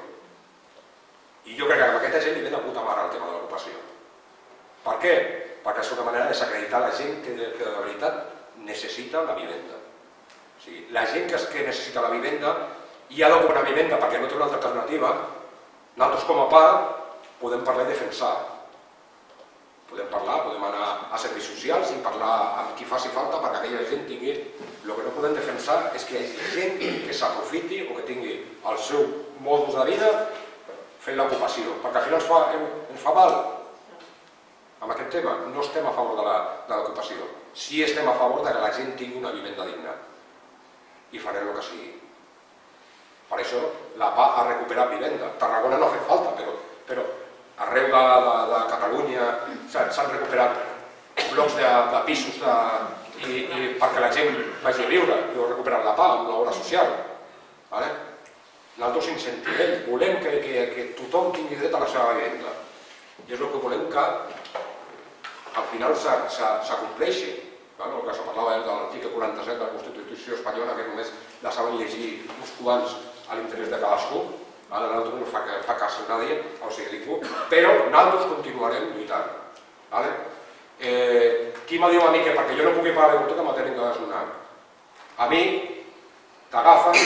Speaker 5: I jo crec que amb aquesta gent li ve de puta mare el tema de l'ocupació. Per què? Perquè és una manera de desacreditar la gent que de veritat necessita la vivenda. O sigui, la gent que necessita la vivenda i ha d'ocupar una vivenda perquè no té una altra alternativa. Nosaltres com a part podem parlar i defensar. Podem parlar, podem anar a serveis socials i parlar amb qui faci falta perquè aquella gent tingui... El que no podem defensar és que hi hagi gent que s'aprofiti o que tingui el seu modus de vida fent l'ocupació. Perquè al final ens fa mal. Amb aquest tema no estem a favor de l'ocupació. Sí estem a favor que la gent tingui una vivenda digna. I farem el que sigui. Per això la P A ha recuperat vivenda. Tarragona no ha fet falta, però arreu de Catalunya s'han recuperat blocs de pisos perquè la gent vagi a viure i ho ha recuperat la P A, una obra social. Nosaltres incentivem, volem que tothom tingui dret a la seva vivenda. I és el que volem que al final s'acompleixi. El que se parlava de l'article quaranta-set de la Constitució espanyola, que només la saben llegir uns quants a l'interès de cadascú, nosaltres no fa cas a nadie, o sigui, ningú, però nosaltres continuarem lluitant. Qui me diu a mi que perquè jo no pugui pagar la hipoteca me tenen que desnonar? A mi t'agafen,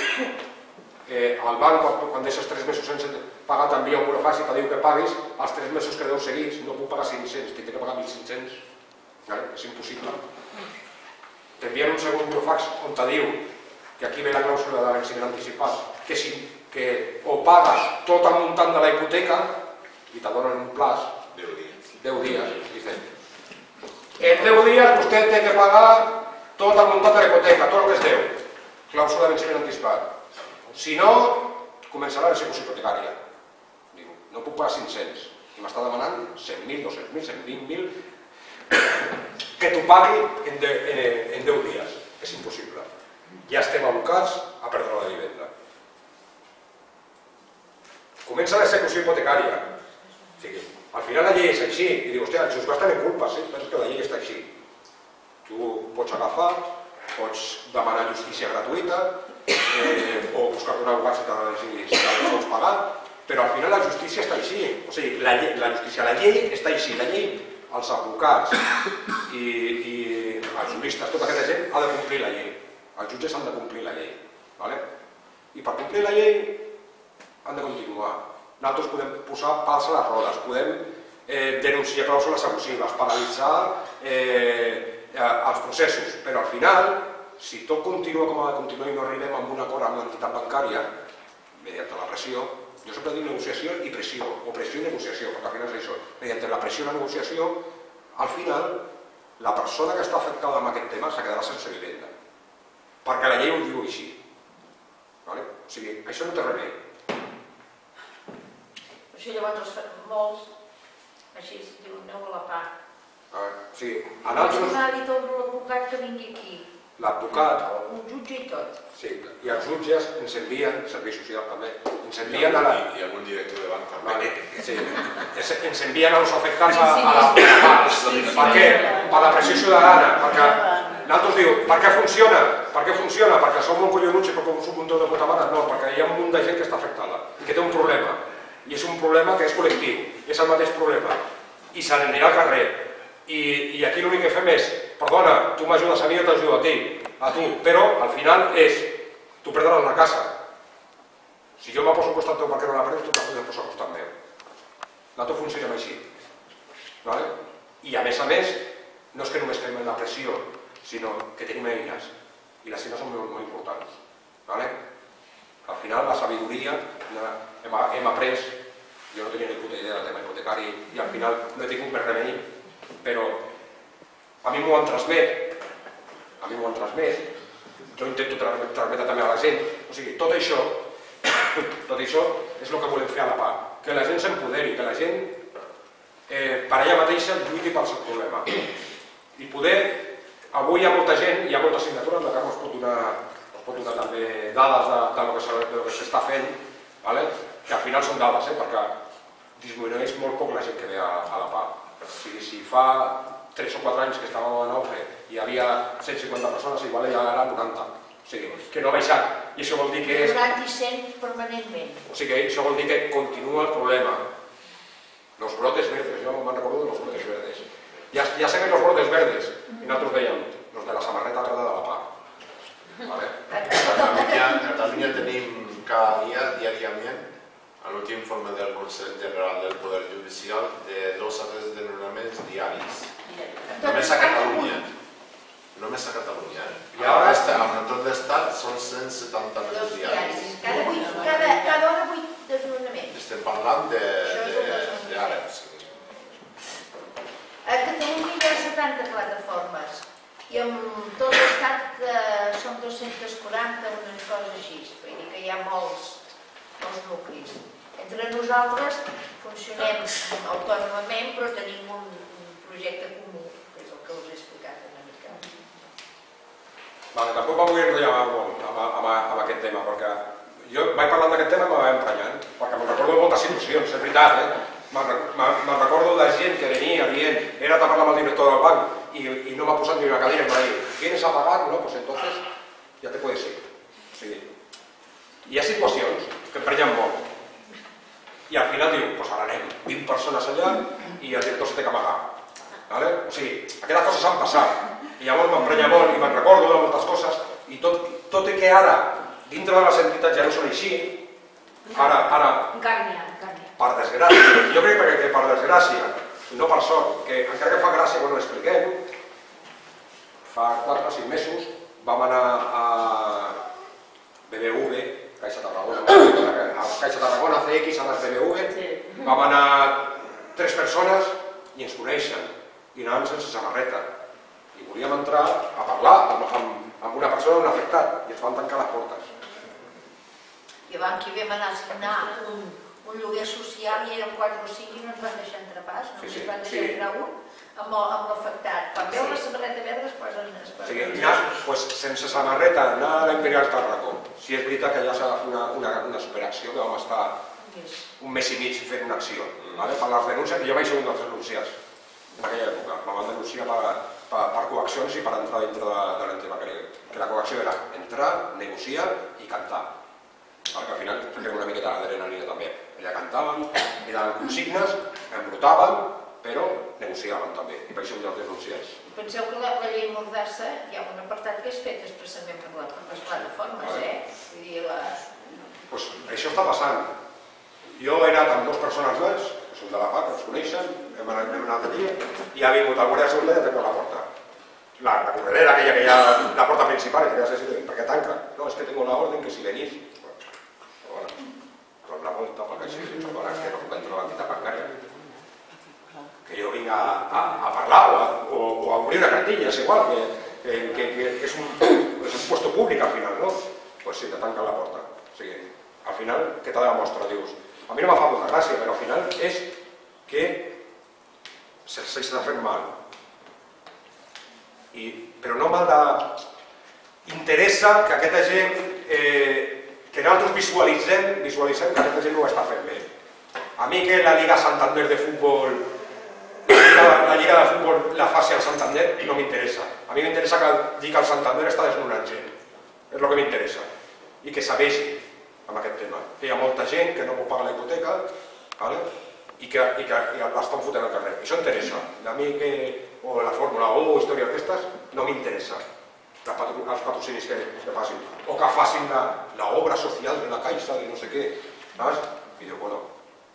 Speaker 5: al banc quan deixes tres mesos sense pagar t'envia un burofax i te diu que paguis els tres mesos que deus seguits, no puc pagar cinc-cents, tinc que pagar mil cinc-cents, és impossible. T'envien un segon burofax on te diu que aquí ve la clàusula de venciment anticipat, que o pagues tot el muntant de la hipoteca i te donen un plaç, deu dies, en deu dies vostè té que pagar tot el muntant de la hipoteca, tot el que es deu, clàusula de venciment anticipat. Si no, començarà l'execució hipotecària. No puc pagar cinc-cents i m'està demanant cent mil, dos-cents mil, cent vint mil que t'ho pagui en deu dies. És impossible. Ja estem abocats a perdre la vivenda. Comença l'execució hipotecària. Al final la llei és així, i diu, hòstia, els jutjats tenen culpa, sí, però és que la llei està així. Tu pots agafar, pots demanar justícia gratuïta, o buscar un abogat si te'l pots pagar, però al final la justícia està així. O sigui, la justícia, la llei està així, la llei, els advocats i els juristes, tota aquesta gent ha de complir la llei. Els jutges han de complir la llei. I per complir la llei han de continuar. Nosaltres podem posar pals a les rodes, podem denunciar clàusules abusives, paralitzar els processos, però al final, si tot continua com ha de continuar i no arribem a un acord amb l'entitat bancària, mediante la pressió, jo sempre dic negociació i pressió, o pressió i negociació, perquè al final és això. Mediante la pressió i la negociació, al final, la persona que està afectada amb aquest tema se quedarà sense vivenda. Perquè la llei ho diu així. O sigui, això no té remei.
Speaker 2: Per això llavors molts, així es diu, aneu a la part.
Speaker 5: O sigui, a nosaltres...
Speaker 2: M'ha dit l'advocat que vingui aquí.
Speaker 5: L'advocat...
Speaker 2: Un jutge i tot.
Speaker 5: Sí, i els jutges ens envien, serveis socials també, ens envien a la...
Speaker 6: I algun director de banc també.
Speaker 5: Sí, ens envien a los afectats a la... Per què? Per la pressió ciutadana, perquè nosaltres diu, per què funciona? Per què funciona? Perquè som un collonuts i perquè som un muntó de puta mare? No, perquè hi ha un munt de gent que està afectada i que té un problema. I és un problema que és col·lectiu, és el mateix problema. I se n'anirà al carrer. I aquí l'únic que fem és, perdona, tu m'ajudes a mi, jo t'ajudo a ti, a tu, però al final és, tu perdràs la casa. Si jo me poso al costat teu perquè no la perds, tu t'has de posar al costat meu. Nosaltres funcionem així. I a més a més, no és que només fem la pressió, sinó que tenim eines. I les eines són molt importants. Al final, la sabidoria, hem après, jo no tenia ni puta idea del tema hipotecari, i al final no he tingut més remei, però a mi m'ho han transmet, a mi m'ho han transmet, jo intento transmetre també a la gent, o sigui, tot això, tot això és el que volem fer a la P A, que la gent s'empoderi, que la gent per ella mateixa lluiti pel seu problema. I poder, avui hi ha molta gent, hi ha moltes signatures, la Carme us pot donar també dades del que s'està fent, que al final són dades, perquè disminueix molt poc la gent que ve a la P A. O sigui, si fa tres o quatre anys que estàvem en auge i hi havia cent cinquanta persones, igual ja ara noranta. O sigui, que no ha baixat. I això vol dir que és...
Speaker 2: noranta i cent permanentment.
Speaker 5: O sigui, això vol dir que continua el problema. Los brotes verdes, jo me'n recordo de los brotes verdes. Ja sé que los brotes verdes, i nosaltres dèiem, los de la samarreta verda de la P A.
Speaker 6: A Catalunya tenim cada dia, diàriament, a l'últim informe del Consell General del Poder Judicial, de dos a tres desnonaments diaris. Només a Catalunya. Només a Catalunya. I ara, en tot l'estat, són cent setanta-tres diaris.
Speaker 2: Cada hora vuit desnonaments.
Speaker 6: Estem parlant d'ara.
Speaker 2: A Catalunya hi ha setanta plataformes i en tot l'estat són dos-centes quaranta, unes coses així. Vull dir que hi ha molts nuclis. Entre nosaltres funcionem autònomament, però tenim un projecte comú, que és el que us he explicat una mica.
Speaker 5: Tampoc em vull enrotllar molt amb aquest tema, perquè jo vaig parlant d'aquest tema i me vaig emprenyant, perquè me'n recordo de moltes situacions, és veritat, eh? Me'n recordo de gent que venia dient, he anat a parlar amb el director del banc i no m'ha posat ni una cadira i m'ha dit, ¿vienes a pagar? No, pues entonces ya te puedes ir. O sigui, hi ha situacions que emprenyen molt. I al final diu, doncs ara anem vint persones allà i el director se té que amagar. O sigui, aquestes coses han passat. I llavors m'emprenya molt i me'n recordo de moltes coses i tot i que ara, dintre de les entitats ja no són així, ara, ara, per desgràcia, jo crec que per desgràcia, no per sort, que encara que fa gràcia quan ho expliquem, fa quatre o cinc mesos vam anar a B B V, Caixa Tarragona, a Caixa Tarragona, C X, a les B B V, vam anar tres persones i ens coneixen, i anàvem sense samarreta. I volíem entrar a parlar amb una persona, un afectat, i ens van tancar les portes.
Speaker 2: I abans que vam anar a signar un lloguer social i eren quatre o cinc i no ens van deixar entrar pas, només van deixar entrar un amb l'afectat. Quan veu la samarreta verda es posen...
Speaker 5: O sigui, anar sense samarreta, anar a l'Imperial Tarragó. Si és veritat que allà s'ha de fer una superacció, que vam estar un mes i mig fent una acció. Per les denúncies, jo vaig ser un dels denunciats en aquella època. Me van denunciar per coaccions i per entrar dintre de l'entema. Que la coacció era entrar, negociar i cantar. Perquè al final era una miqueta d'adrenalina també. Ella cantaven, li daven consignes, embrutaven, però negociaven també. I per això un dels denunciats.
Speaker 2: Penseu que la llei Mordassa hi ha un apartat que és fet expressament per les plataformes, eh? Vull dir, la...
Speaker 5: Doncs això està passant. Jo he anat amb dues persones més, que són de la P A C, que els coneixen, hem anat aquí, i ha vingut el guàrdia de seguretat i ha tancat la porta. La corredera, aquella que hi ha, la porta principal, que ja sé si, per què tanca? No, és que tengo la orden que si venís... Però la volta pel caixer, perdona, és que no puc entrar a l'entitat bancària. Que jo vinc a parlar o a obrir una cartilla, és igual, que és un puesto públic al final, no? Doncs sí, te tanquen la porta. O sigui, al final, què t'ha de demostrar? Dius, a mi no me fa molta gràcia, però al final és que s'està fent mal. Però no mal de... Interessa que aquesta gent, que nosaltres visualitzem, visualitzem que aquesta gent no ho està fent bé. A mi que la Lliga Santander de futbol, la Lliga de futbol la faci al Santander, no m'interessa. A mi m'interessa que digui que el Santander està desnonant gent. És el que m'interessa. I que sabeixi amb aquest tema. Que hi ha molta gent que no pot pagar la hipoteca i que l'estan fotent al carrer. Això interessa. A mi que o la Fórmula u o històries d'aquestes no m'interessa. Els patrocinis que facin. O que facin l'obra social de la Caixa, de no sé què. I diu, bueno,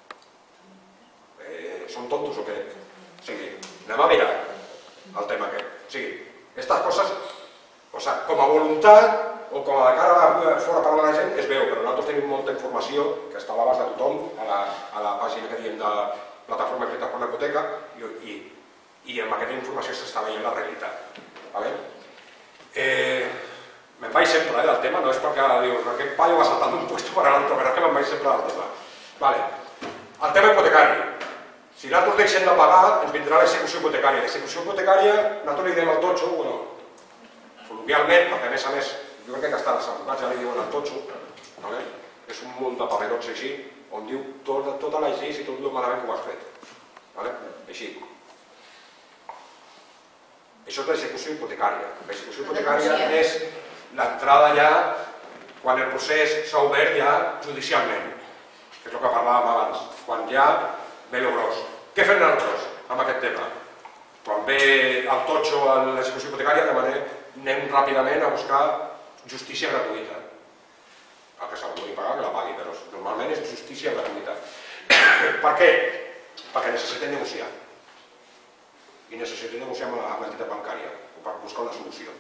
Speaker 5: són tontos o què? O sigui, anem a mirar el tema aquest. O sigui, aquestes coses, com a voluntat o com a de cara fora per a la gent, es veu, però nosaltres tenim molta informació que està a l'abast de tothom, a la pàgina que diem de Plataforma Escrita per la Hipoteca, i amb aquesta informació s'està veient la realitat. Me'n vaig sempre del tema, no és perquè dius, aquest paio va saltant d'un puesto per a l'altre, però és que me'n vaig sempre del tema. El tema hipotecari. Si nosaltres deixem de pagar, ens vindrà l'execució hipotecària. L'execució hipotecària, nosaltres li diem al totxo, bueno, col·loquialment, perquè a més a més, jo crec que estan els advocats ja li diuen al totxo, és un munt de paperots així, on diu tota la lleis i tot el malament que ho has fet. Així. Això és l'execució hipotecària. L'execució hipotecària és l'entrada ja quan el procés s'ha obert ja judicialment, que és el que parlàvem abans, quan ja ve lo gros. Què fem nosaltres amb aquest tema? Quan ve el totxo a l'execució hipotecària, anem ràpidament a buscar justícia gratuïta. El que se la pugui pagar, que la pagui, però normalment és justícia gratuïta. Per què? Perquè necessitem negociar. I necessitem negociar amb l'entitat bancària per buscar una solució.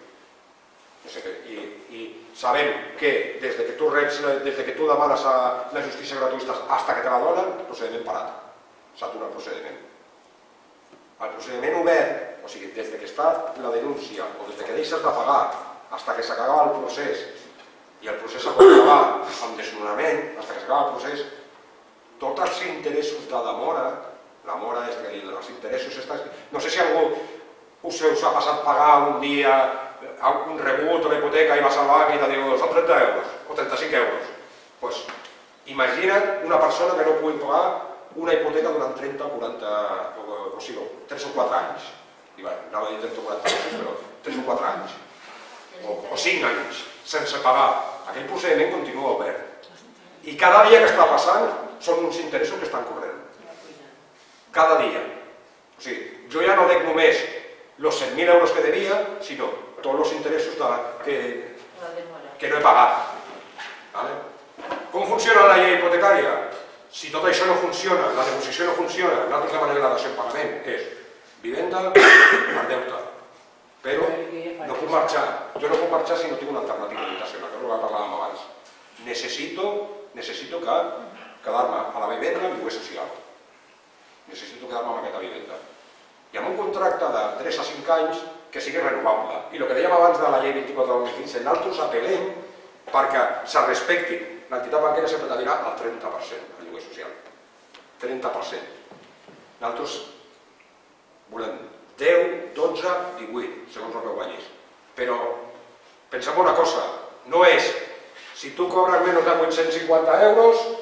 Speaker 5: I sabem que des que tu reps, des que tu demanes la justícia gratuïta fins que te la donen, el procediment parat. S'atura el procediment. El procediment obert, o sigui, des que està la denúncia o des que deixes de pagar fins que s'acaba el procés i el procés s'ha d'acabar amb desnonament, fins que s'acaba el procés, tots els interessos de demora, la mora és que els interessos... No sé si algú us ha passat pagar un dia un rebut o una hipoteca i vas al banc i te diu són trenta euros o trenta-cinc euros. Doncs imagina't una persona que no pugui pagar una hipoteca durant trenta o quaranta, o sigui, tres o quatre anys. Anava a dir trenta o quaranta anys, però tres o quatre anys. O cinc anys, sense pagar. Aquell procediment continua obert. I cada dia que està passant són uns interessos que estan corrent. Cada dia. O sigui, jo ja no dec només els cent mil euros que devia, sinó tots els interessos que no he pagat. Com funciona la llei hipotecària? Si tot això no funciona, la negociació no funciona, nosaltres demanem la dació en pagament, és vivenda per deute. Però no puc marxar. Jo no puc marxar si no tinc una alternativa habitacional, que és el que parlàvem abans. Necessito quedar-me a la vivenda en lloguer social. Necessito quedar-me amb aquesta vivenda. I amb un contracte de tres a cinc anys que sigui renovable. I el que dèiem abans de la llei vint-i-quatre dos mil quinze, nosaltres apel·lem perquè se respecti. L'entitat bancària sempre te dirà el trenta per cent al lloguer social. trenta per cent. Nosaltres volem deu, dotze, divuit, segons el que guanyis. Però pensem una cosa, no és si tu cobres menys de vuit-cents cinquanta euros,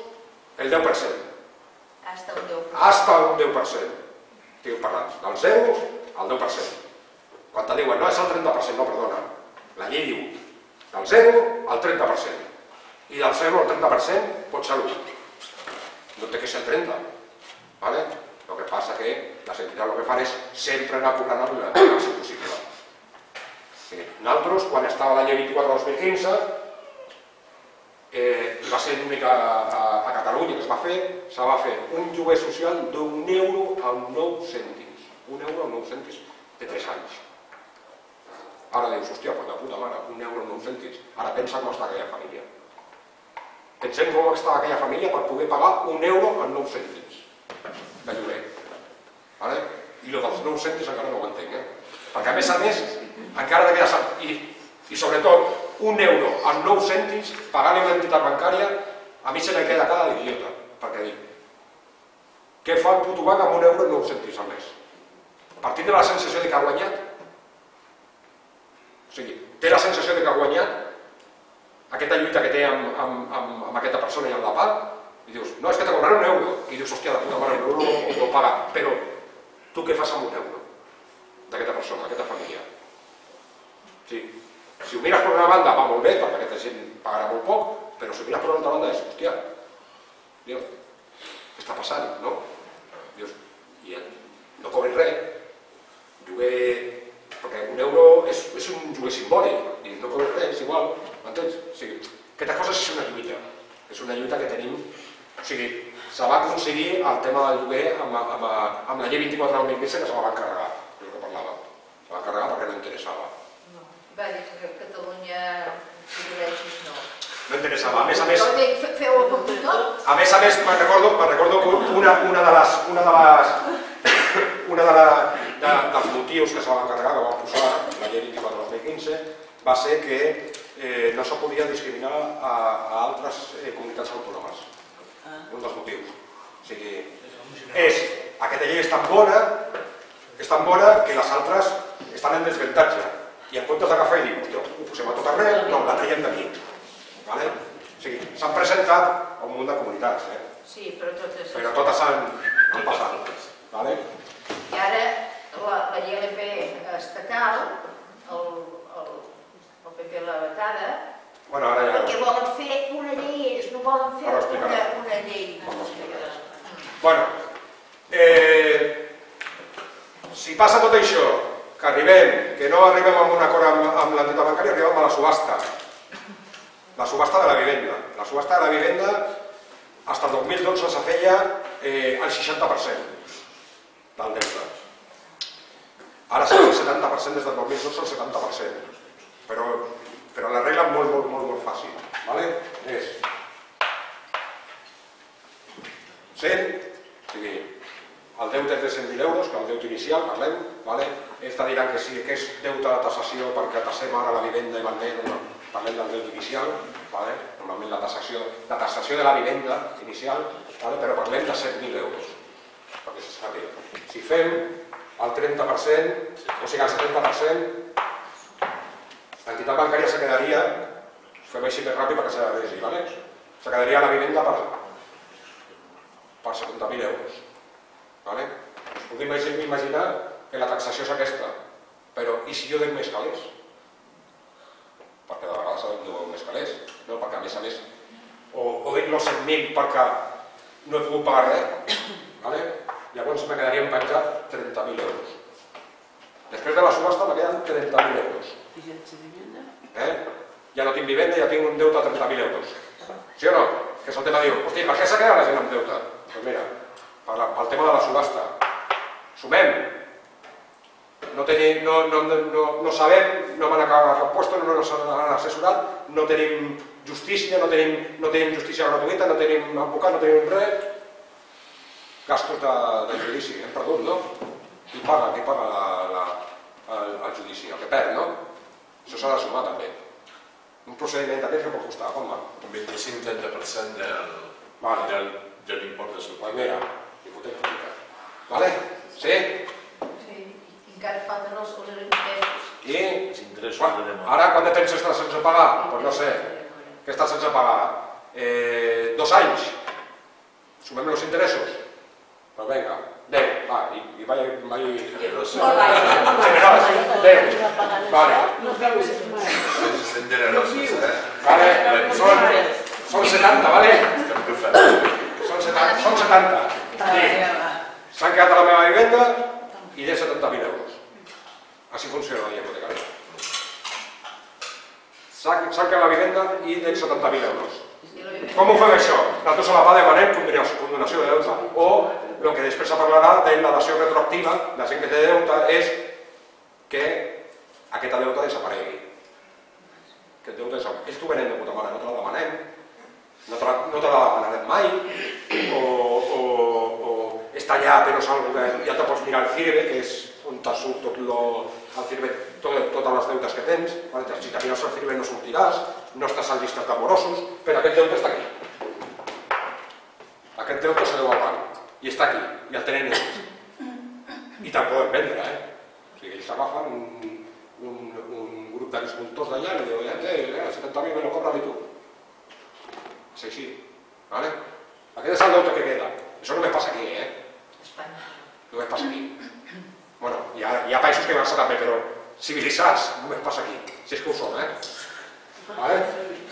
Speaker 5: el deu per cent.
Speaker 2: Hasta el deu per cent.
Speaker 5: Hasta un deu per cent. Estic parlant del zero al deu per cent. Quan te diuen, no, és el trenta per cent, no, perdona. La llei diu del zero al trenta per cent. I del zero al trenta per cent pot ser l'u. No té que ser el trenta. ¿Vale? El que passa que les entitats el que fan és sempre anar cobrant el màxim possible. Nosaltres, quan estava la llei vint-i-quatre dos mil quinze, eh, va ser l'única a, a Catalunya que es va fer, se va fer un lloguer social d'un euro amb nou cèntims. Un euro amb nou cèntims de tres anys. Ara dius, hòstia, pues de puta mare, un euro amb nou cèntims. Ara pensa com està aquella família. Pensem com està aquella família per poder pagar un euro amb nou cèntims de lloguer. Vale? I el dels nou cèntims encara no ho entenc, eh? Perquè a més a més, encara de quedar... I, i sobretot, un euro amb nou cèntims, pagant-li una entitat bancària, a mi se me queda cara d'idiota. Perquè dic, què fa el puto banc amb un euro amb nou cèntims al mes? Partint de la sensació de que ha guanyat? O sigui, té la sensació de que ha guanyat aquesta lluita que té amb, amb, amb, amb aquesta persona i amb la part, i dius, no, és que te cobraré un euro. I dius, hòstia, de puta mare, un euro ho puc pagar. Però tu què fas amb un euro d'aquesta persona, d'aquesta família? Sí. Si ho mires per una banda va molt bé, perquè aquesta gent pagarà molt poc, però si ho mires per una altra banda és, hòstia, Dios, què està passant, no? Dius, i no cobres res, lloguer, perquè un euro és, és un lloguer simbòlic, i no cobres res, és igual, m'entens? O sigui, aquesta cosa és una lluita, és una lluita que tenim, o sigui, se va aconseguir el tema del lloguer amb, amb, amb la llei vint-i-quatre del dos mil quinze que se la van carregar, és el que parlava, se la van carregar perquè no interessava.
Speaker 2: Va dir que Catalunya figureixis no.
Speaker 5: No interessava. A més a més...
Speaker 2: Feu-ho com tothom?
Speaker 5: A més a més, me'n recordo, me'n recordo que una, una de les... Una de les... Una de la, de, dels motius que se van encarregar, que van posar la llei vint-i-quatre del dos mil quinze, va ser que eh, no se podia discriminar a, a altres eh, comunitats autònomes. Un dels motius. O sigui, és... Aquesta llei és tan bona, és tan bona que les altres estan en desventatge. I en comptes d'agafar i dir, hòstia, ho posem a tot arreu, no, la traiem d'aquí. Vale? O sigui, s'han presentat a un munt de comunitats, eh?
Speaker 2: Sí, però totes...
Speaker 5: Però totes han, han passat. Vale?
Speaker 2: I ara la, la I L P estatal, el, el, el P P l'ha vetada,
Speaker 5: bueno, ara ja...
Speaker 2: perquè volen fer una llei ells, no volen fer una, una llei.
Speaker 5: Bueno, eh, si passa tot això, que arribem, que no arribem a un acord amb, amb l'entitat bancària, arribem a la subhasta. La subhasta de la vivenda. La subhasta de la vivenda, fins al dos mil dotze se feia eh, el seixanta per cent del deute. Ara se fa el setanta per cent des del dos mil dotze al setanta per cent. Però, però la regla és molt, molt, molt, molt fàcil. Vale? És cent, o sigui, el deute és de cent mil euros, que el deute inicial, parlem, vale? Ells te diran que sí, que és deute de taxació perquè tassem ara la vivenda i vendem, no, parlem del deute inicial, vale? Normalment la taxació, la taxació de la vivenda inicial, vale? Però parlem de set mil euros, perquè se sàpiga. Si fem el trenta per cent, o sigui el setanta per cent, l'entitat bancària se quedaria, fem així més ràpid perquè s'ha de llegir, vale? Se quedaria la vivenda per, per setanta mil euros. Vale? Us puc imaginar que la taxació és aquesta, però i si jo dono més calés? Perquè de vegades no dono més calés, no? Perquè a més a més, o, o dono els cent mil perquè no he pogut pagar res, vale? Llavors me quedarien penjat trenta mil euros. Després de la subhasta me queden trenta mil euros. Eh? Ja no tinc vivenda, ja tinc un deute de trenta mil euros. Sí o no? Que és el tema, diu, hosti, per què s'ha quedat la gent amb deute? Doncs mira, pel tema de la subhasta. Sumem. No, tenim, no, no, no, no sabem, no m'han acabat el puesto, no ens han assessorat, no tenim justícia, no tenim, no tenim justícia gratuïta, no tenim advocat, no tenim res. Gastos de, de judici, hem perdut, no? Qui paga, qui paga la, la, el, el judici? El que perd, no? Això s'ha de sumar també. Un procediment d'aquest que pot costar, com va?
Speaker 6: Un vint-i-cinc a trenta per cent del,
Speaker 5: vale.
Speaker 6: del, de l'import de suport.
Speaker 5: Pues mira, hipoteca. Vale? Sí?
Speaker 2: Sí, i encara falten els interessos.
Speaker 5: I?
Speaker 6: Els interessos
Speaker 5: Quan,
Speaker 6: de demà.
Speaker 5: ara quant de temps estàs sense pagar? Doncs pues no sé. Què estàs sense pagar? Eh, dos anys. Sumem els interessos? Doncs vinga, deu, va, i vaig...
Speaker 6: Generós.
Speaker 5: Generós, deu. Vale.
Speaker 6: Són generosos, eh?
Speaker 5: Vale, són, són setanta, vale?
Speaker 6: Estem que fem.
Speaker 5: Són setanta, són setanta. S'han quedat a la meva vivenda i de setanta mil euros. Així funciona la llei hipotecària. S'han quedat a la vivenda i de setanta mil euros. Com ho fem això? Nosaltres a la va demanem condonació de deute o el que després se parlarà de la dació retroactiva, la gent que té deute, és que aquesta deute desaparegui. Que el deute desaparegui. Ells t'ho venen de puta mare, no te la demanem, no te la, no te la demanarem mai, o, o, o està allà però és algo que ja te pots mirar al C I R B, que és on te surt tot lo, al C I R B, tot, totes les deutes que tens, vale? Si te mires al C I R B no sortiràs, no estàs en llistes d'amorosos, però aquest deute està aquí. Aquest deute se deu al banc, i està aquí, i el tenen ells. I te'l poden vendre, eh? O sigui, ells agafen un, un, un grup d'agricultors d'allà i li diuen, eh, eh, setanta mil me lo cobra-li tu. És així, vale? Aquest és el deute que queda. Això només passa aquí, eh? Només passa aquí. Bueno, hi ha, hi ha països que passa també, però civilitzats només passa aquí. Si és que ho som, eh? Vale?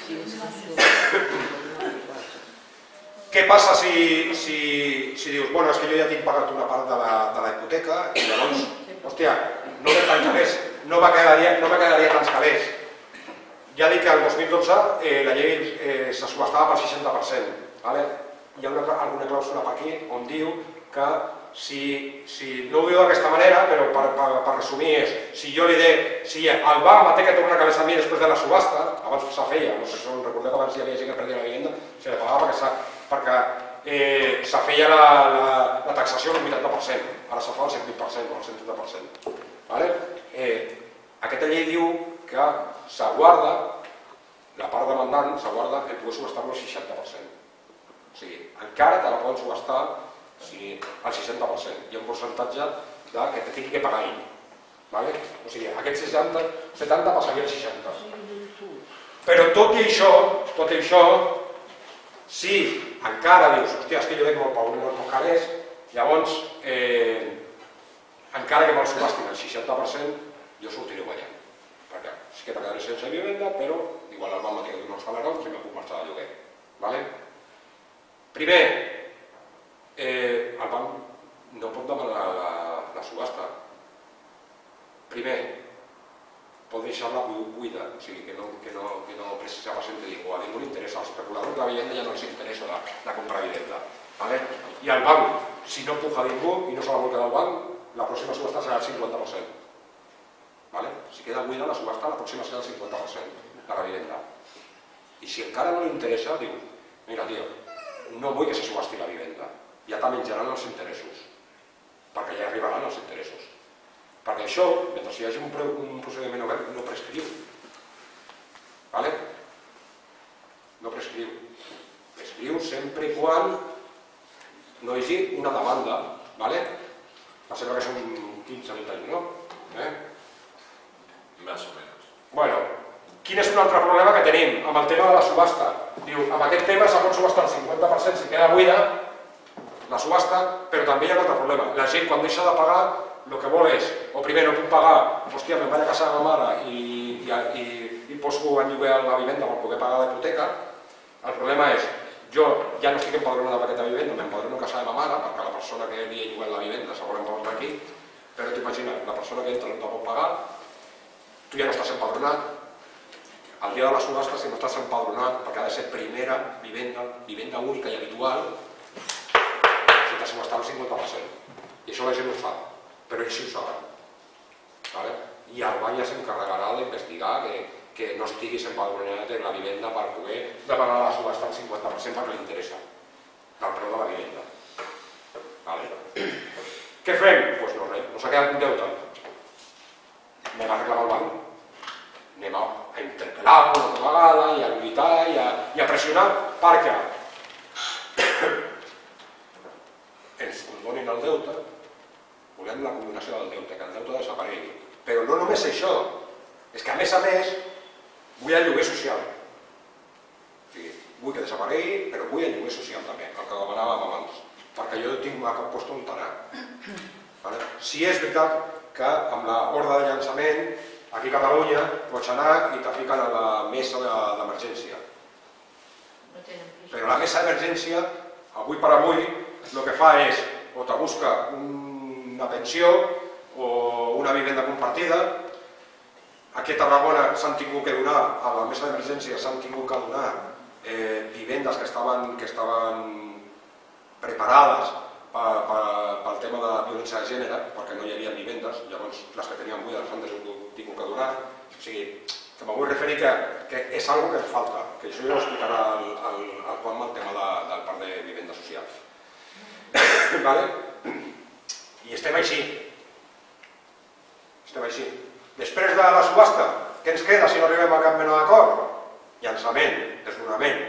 Speaker 5: Què passa si, si, si dius, bueno, és que jo ja tinc pagat una part de la, de la hipoteca i llavors, hòstia, no ve tants calés, no me quedaria, no me quedaria tants calés. Ja dic que el dos mil dotze eh, la llei eh, se subhastava per seixanta per cent. Vale? Hi ha una, alguna clàusula per aquí on diu que si, si no ho diu d'aquesta manera, però per, per, per resumir és, si jo li de, si el banc m'ha de tornar calés a mi després de la subhasta, abans se feia, no sé si recordeu que abans hi havia gent que perdia la vivenda, se li pagava perquè, perquè eh, se feia la, la, la taxació al vuitanta per cent, ara se fa al cent vint per cent o al cent trenta per cent. Vale? Eh, aquesta llei diu que s'aguarda, la part demandant s'aguarda el poder subhastar-lo al seixanta per cent. O sigui, encara te la poden subhastar si al seixanta per cent. Hi ha un percentatge de que te tingui que pagar ell. Vale? O sigui, aquest seixanta, setanta passaria al seixanta. Però tot i això, tot i això, si encara dius, hòstia, és que jo veig molt poc, molt poc calés, llavors, eh, encara que me'l subhastin al seixanta per cent, jo sortiré guanyant. Perquè sí que te quedaré sense vivenda, però igual el banc m'ha tingut uns falarons i me puc marxar de lloguer. Vale? Primer, eh, el banc no pot demanar la, la subhasta. Primer, pot deixar-la buida, o sigui, que no, que no, que no precisament te diu, a ningú li interessa, als especuladors de la vivenda ja no els interessa la, la compra de vivenda. ¿Vale? I el banc, si no puja ningú i no se la vol quedar el banc, la pròxima subhasta serà el cinquanta per cent. ¿Vale? Si queda buida la subhasta, la pròxima serà el cinquanta per cent de la vivenda. I si encara no li interessa, diu, mira, tio, no vull que se subhasti la vivenda, ja te menjaran els interessos, perquè ja arribaran els interessos. Perquè això, mentre hi hagi un, un procediment obert, no prescriu. ¿Vale? No prescriu. Prescriu sempre i quan no hi hagi una demanda. ¿Vale? Va ser que són quinze vint anys, no? Eh?
Speaker 6: Més o menys.
Speaker 5: Bueno, quin és un altre problema que tenim amb el tema de la subhasta? Diu, amb aquest tema se pot subhastar el cinquanta per cent si queda buida la subhasta, però també hi ha un altre problema. La gent, quan deixa de pagar, el que vol és, o primer no puc pagar, hòstia, me'n vaig a casa de ma mare i, i, i, i poso en lloguer la vivenda per poder pagar la hipoteca. El problema és, jo ja no estic empadronada amb aquesta vivenda, m'empadrono a casa de ma mare, perquè la persona que li he llogat la vivenda se vol empadronar aquí, però t'imagines, la persona que entra no te pot pagar, tu ja no estàs empadronat, el dia de la subhasta, si no estàs empadronat, perquè ha de ser primera vivenda, vivenda única i habitual, si t'has subhastat el cinquanta per cent. I això la gent ho fa. Però ells sí ho saben. ¿Vale? I el banc ja s'encarregarà d'investigar que, que no estiguis empadronat en la vivenda per poder demanar la subhasta al cinquanta per cent perquè li interessa del preu de la vivenda. ¿Vale? Què fem? Doncs pues no res, no s'ha quedat un deute. Anem a reclamar al banc, anem a interpel·lar una altra vegada i a lluitar i a, i a pressionar perquè ens condonin el deute. Volem la condonació del deute, que el deute desaparegui. Però no només això, és que a més a més vull el lloguer social. O sigui, vull que desaparegui, però vull el lloguer social també, el que demanàvem abans. a cap lloc on anar. Sí és veritat que amb l'ordre de llançament aquí a Catalunya pots anar i te fiquen a la mesa d'emergència. Però la mesa d'emergència, avui per avui, el que fa és o te busca una pensió o una vivenda compartida. Aquí a Tarragona s'han tingut que donar, a la mesa d'emergència s'han tingut que donar vivendes que estaven preparades pel tema de violència de gènere, perquè no hi havia vivendes, llavors les que tenien buides s'han tingut que donar. O sigui, que me vull referir que és una cosa que ens falta, que això ja ho explicarà el Juanma, el tema del parc de vivenda social. I estem així. Estem així. Després de la subhasta, què ens queda si no arribem a cap mena d'acord? Llançament, desnonament.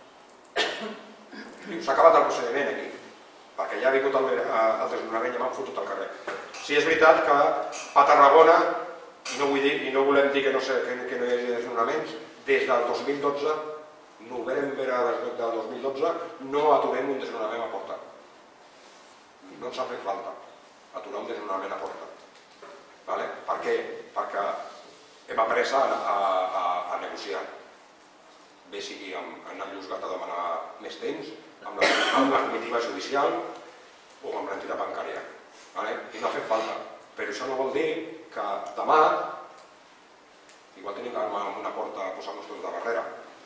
Speaker 5: S'ha acabat el procediment aquí, perquè ja ha vingut el desnonament i m'han fotut al carrer. Sí, és veritat que a Tarragona, i no volem dir que no hi hagi desnonaments, des del dos mil dotze, novembre del dos mil dotze, no aturem un desnonament a Porta. No ens ha fet falta aturar un desnonament a Porta. Per què? Perquè hem après a negociar. Bé sigui amb el Llusgat a demanar més temps, amb la comitiva judicial o amb l'entitat bancària. I no ha fet falta. Però això no vol dir que demà igual tenim que armar una porta a posar-nos tots de barrera.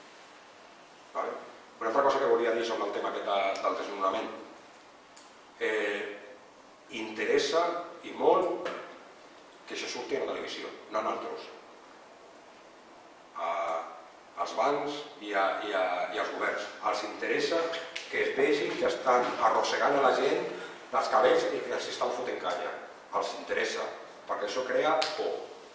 Speaker 5: Una altra cosa que volia dir sobre el tema aquest del desnonament. Interessa i molt que això surti a la televisió, no a nosaltres. Als bancs i als governs. Els interessa que es vegi que estan arrossegant a la gent els cabells i que els estan fotent canya. Els interessa, perquè això crea por.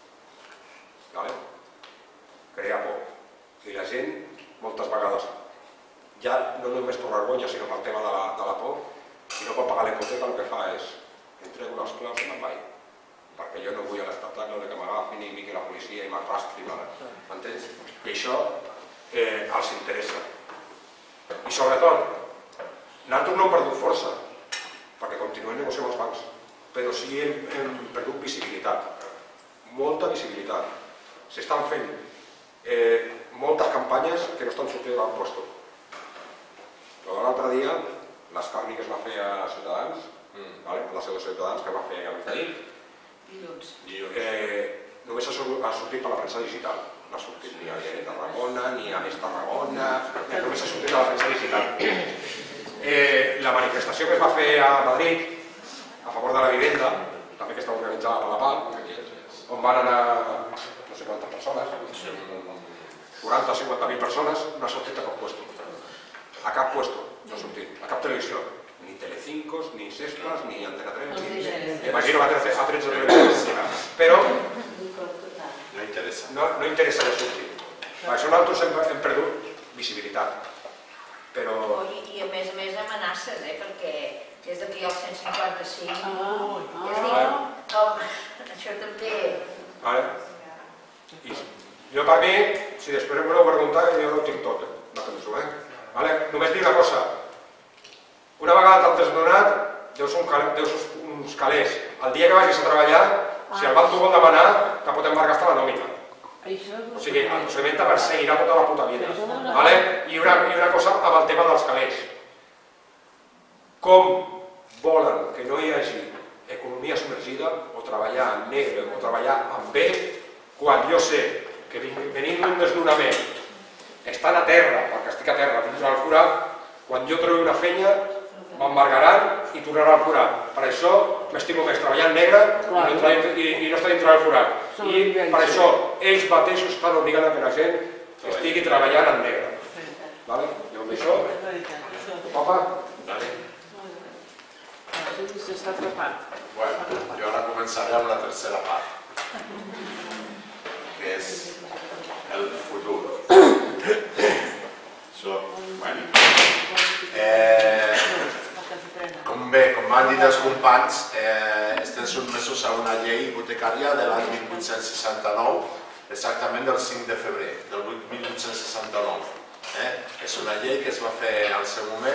Speaker 5: Crea por. I la gent, moltes vegades, ja no només per vergonya, sinó pel tema de la por, si no pot pagar la hipoteca, el que fa és entrego les claus i me'n vaig. Perquè jo no vull a l'espectacle que m'agafin i vingui la policia i m'arrastri. M'entens? I això els interessa. I sobretot, nosaltres no hem perdut força, perquè continuem negociant els bancs, però sí hem perdut visibilitat, molta visibilitat. S'estan fent moltes campanyes que no estan sortint del puesto. L'altre dia, l'escarni que es va fer a Ciutadans, la seu de Ciutadans que es va fer a Vistarit, només ha sortit per la premsa digital. No ha sortit ni a Tarragona, ni a Més Tarragona, només ha sortit a la premsa digital. La manifestació que es va fer a Madrid a favor de la vivenda, també que està organitzada per la P A L, on van anar no sé quantes persones, quaranta o cinquanta mil persones, no ha sortit a cap puesto. A cap puesto no ha sortit, a cap televisió. Ni Telecinco, ni Sespas, ni Antena tres, imagino que a tretze televisions, però
Speaker 6: no interessa.
Speaker 5: No interessa que surti. Per això nosaltres hem perdut visibilitat.
Speaker 2: I a més a més amenaces, perquè des que hi ha el cent cinquanta-cinc, això també...
Speaker 5: Jo per mi, si després em voleu preguntar, jo no ho tinc tot, no penso, eh? Només dir una cosa, una vegada t'han desnonat, deus uns calés. El dia que vagis a treballar, si el banc t'ho vol demanar, te pot embargastar la nòmina. O sigui, el procediment te perseguirà tota la puta vida. I una cosa amb el tema dels calés. Com volen que no hi hagi economia submergida o treballar en negre o treballar en bé, quan jo sé que venint d'un desnonament, estant a terra, perquè estic a terra fins al forat, quan jo trobo una feina, m'embargaran i tornaran al forat. Per això m'estimo més treballar en negre i no estar dintre del forat. I per això ells mateixos estan obligant a que la gent estigui treballant en negre. Llavors això... Papa?
Speaker 3: S'està atrapat.
Speaker 6: Bueno, jo ara començaré amb la tercera part, que és el futur. Això, bueno... Com bé, com van dir els companys, estem sotmesos a una llei hipotecària de l'any mil vuit-cents seixanta-nou, exactament del cinc de febrer del mil vuit-cents seixanta-nou. És una llei que es va fer al seu moment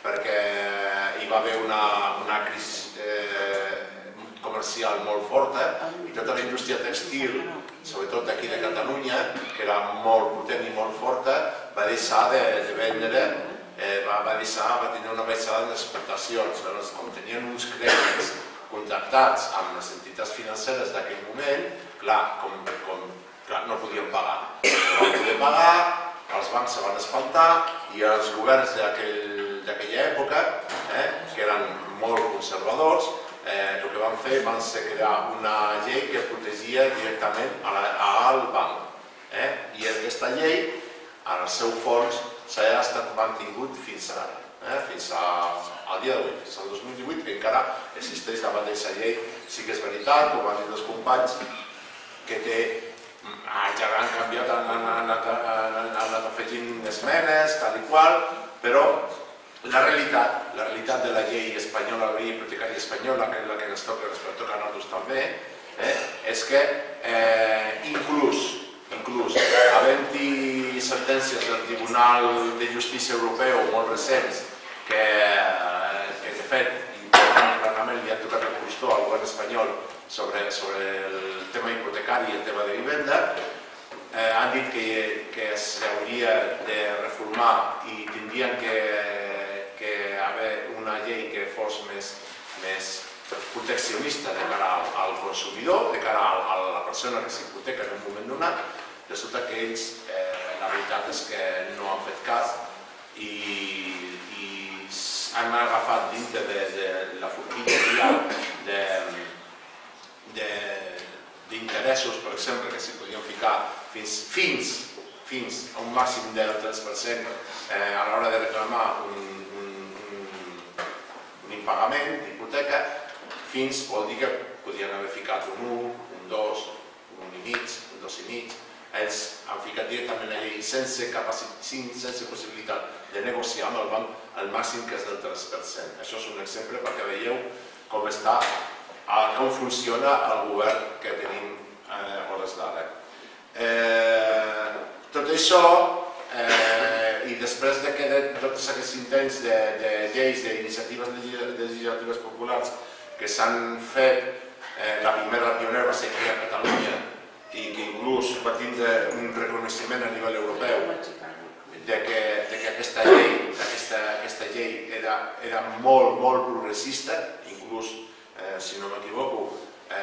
Speaker 6: perquè hi va haver una crisi comercial molt forta i tota la indústria textil, sobretot d'aquí de Catalunya, que era molt potent i molt forta, va deixar de vendre, va deixar, va tenir una baixada en les exportacions. Com tenien uns crèdits contractats amb les entitats financeres d'aquell moment, clar, no podien pagar. No podien pagar, els bancs se van espantar i els governs d'aquella època, que eren molt conservadors, el que van fer van ser crear una llei que protegia directament al banc. I aquesta llei, en el seu fons, s'ha estat mantingut fins ara, fins al dia d'avui, fins al dos mil divuit, que encara existeix la mateixa llei. Sí que és veritat, com han dit els companys, que té, ja han canviat, han anat afegint esmenes, tal i qual, però la realitat, la realitat de la llei espanyola, la llei hipotecària espanyola, que és la que ens toca, ens toca a nosaltres també, és que inclús, inclús, havent-hi sentències del Tribunal de Justícia Europeu molt recents, que de fet, clarament li han tocat el crostó al govern espanyol sobre el tema hipotecari i el tema de vivenda, han dit que s'hauria de reformar i tindrien que haver una llei que fos més proteccionista de cara al consumidor, de cara a la persona que s'hipoteca en un moment donat. Resulta que ells, la veritat és que no han fet cas i han agafat dintre de la forquilla d'interessos, per exemple, que s'hi podien ficar fins fins a un màxim del tres per cent a l'hora de reclamar un impagament d'hipoteca, fins vol dir que podien haver ficat un u, un dos, un i mig, un dos i mig. Ells han ficat directament la llei sense possibilitat de negociar amb el banc el màxim que és del tres per cent. Això és un exemple perquè veieu com està, com funciona el govern que tenim a hores d'ara. Tot això, i després de tots aquests intents de lleis, d'iniciatives legislatives populars que s'han fet, la primera pionera va ser aquí a Catalunya i que inclús va tindre un reconeixement a nivell europeu de que aquesta llei era molt, molt progressista, inclús, si no m'equivoco,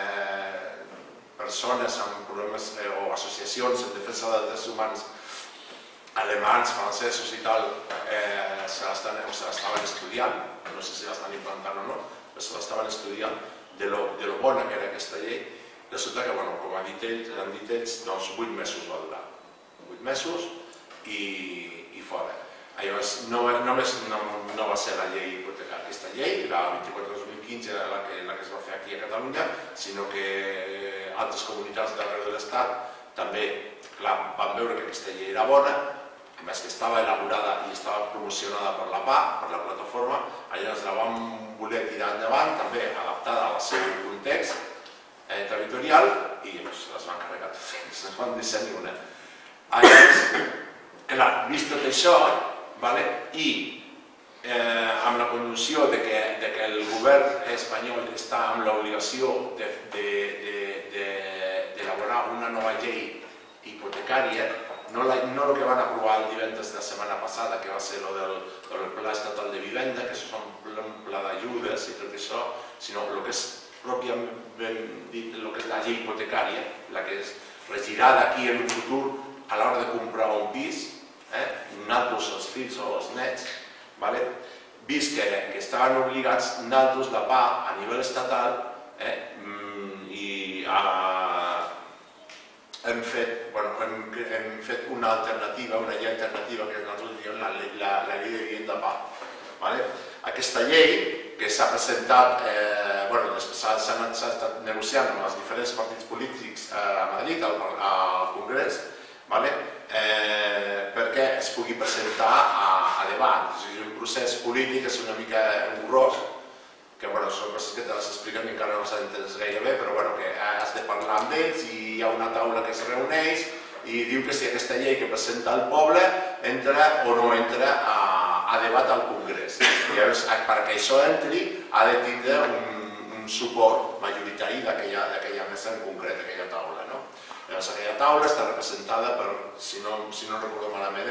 Speaker 6: persones amb problemes o associacions en defensa dels drets humans alemans, francesos i tal, se l'estaven estudiant, no sé si l'estan implantant o no, però se l'estaven estudiant de lo bona que era aquesta llei. Resulta que, com han dit ells, doncs vuit mesos va durar. Vuit mesos i fora. Només no va ser la llei hipotecària, aquesta llei, la vint-i-quatre dos mil quinze, la que es va fer aquí a Catalunya, sinó que altres comunitats d'arreu de l'Estat també van veure que aquesta llei era bona, a més que estava elaborada i estava promocionada per la P A, per la plataforma, llavors la vam voler tirar endavant, també adaptada al seu context territorial, i les van carregar totes, no es van deixar ni una. Llavors, clar, vist tot això, i amb la conjunció de que el govern espanyol està amb l'obligació d'elaborar una nova llei hipotecària, no el que van aprovar el divendres de la setmana passada, que va ser el Pla Estatal de Vivenda, que és un pla d'ajudes i tot això, sinó el que és pròpiament dit, el que és la llei hipotecària, la que es regirà d'aquí en un futur a l'hora de comprar un pis, nosaltres, els fills o els nets, vist que estaven obligats nosaltres, la P A, a nivell estatal, i hem fet una alternativa, una llei alternativa que nosaltres diem la llei de vivenda P A. Aquesta llei, que s'ha presentat, s'ha estat negociant amb els diferents partits polítics a Madrid, al Congrés, perquè es pugui presentar a debat. És un procés polític, és una mica engorrós, que són coses que te les expliquen i encara no s'han entès gaire bé, però que has de parlar amb ells i hi ha una taula que es reuneix i diu que si aquesta llei que presenta el poble entra o no entra a a debat al Congrés. Llavors, perquè això entri, ha de tindre un suport majoritari d'aquella mesa en concret, d'aquella taula. Llavors, aquella taula està representada per, si no recordo malament,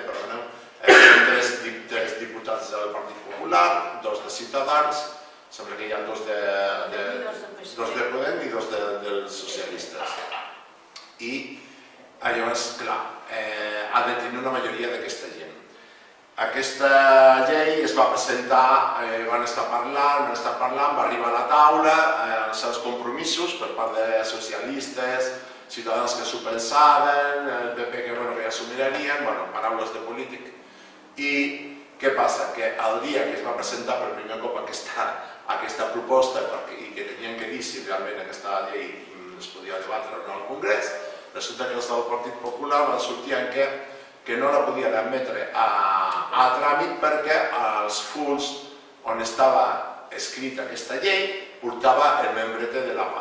Speaker 6: tres diputats del Partit Popular, dos de Ciutadans, sembla que hi ha dos de Podem i dos dels socialistes. I llavors, clar, ha de tenir una majoria d'aquesta gent. Aquesta llei es va presentar, van estar parlant, van estar parlant, va arribar a la taula, els seus compromisos per part de socialistes, ciutadans que s'ho pensaven, el P P que ja s'ho mirarien, paraules de polític. I què passa? Que el dia que es va presentar per primer cop aquesta proposta i que tenien que dir si realment aquesta llei es podia debatre o no al Congrés, resulta que els del Partit Popular van sortir en que no la podien admetre a tràmit perquè als fulls on estava escrita aquesta llei portava el membrete de la P A.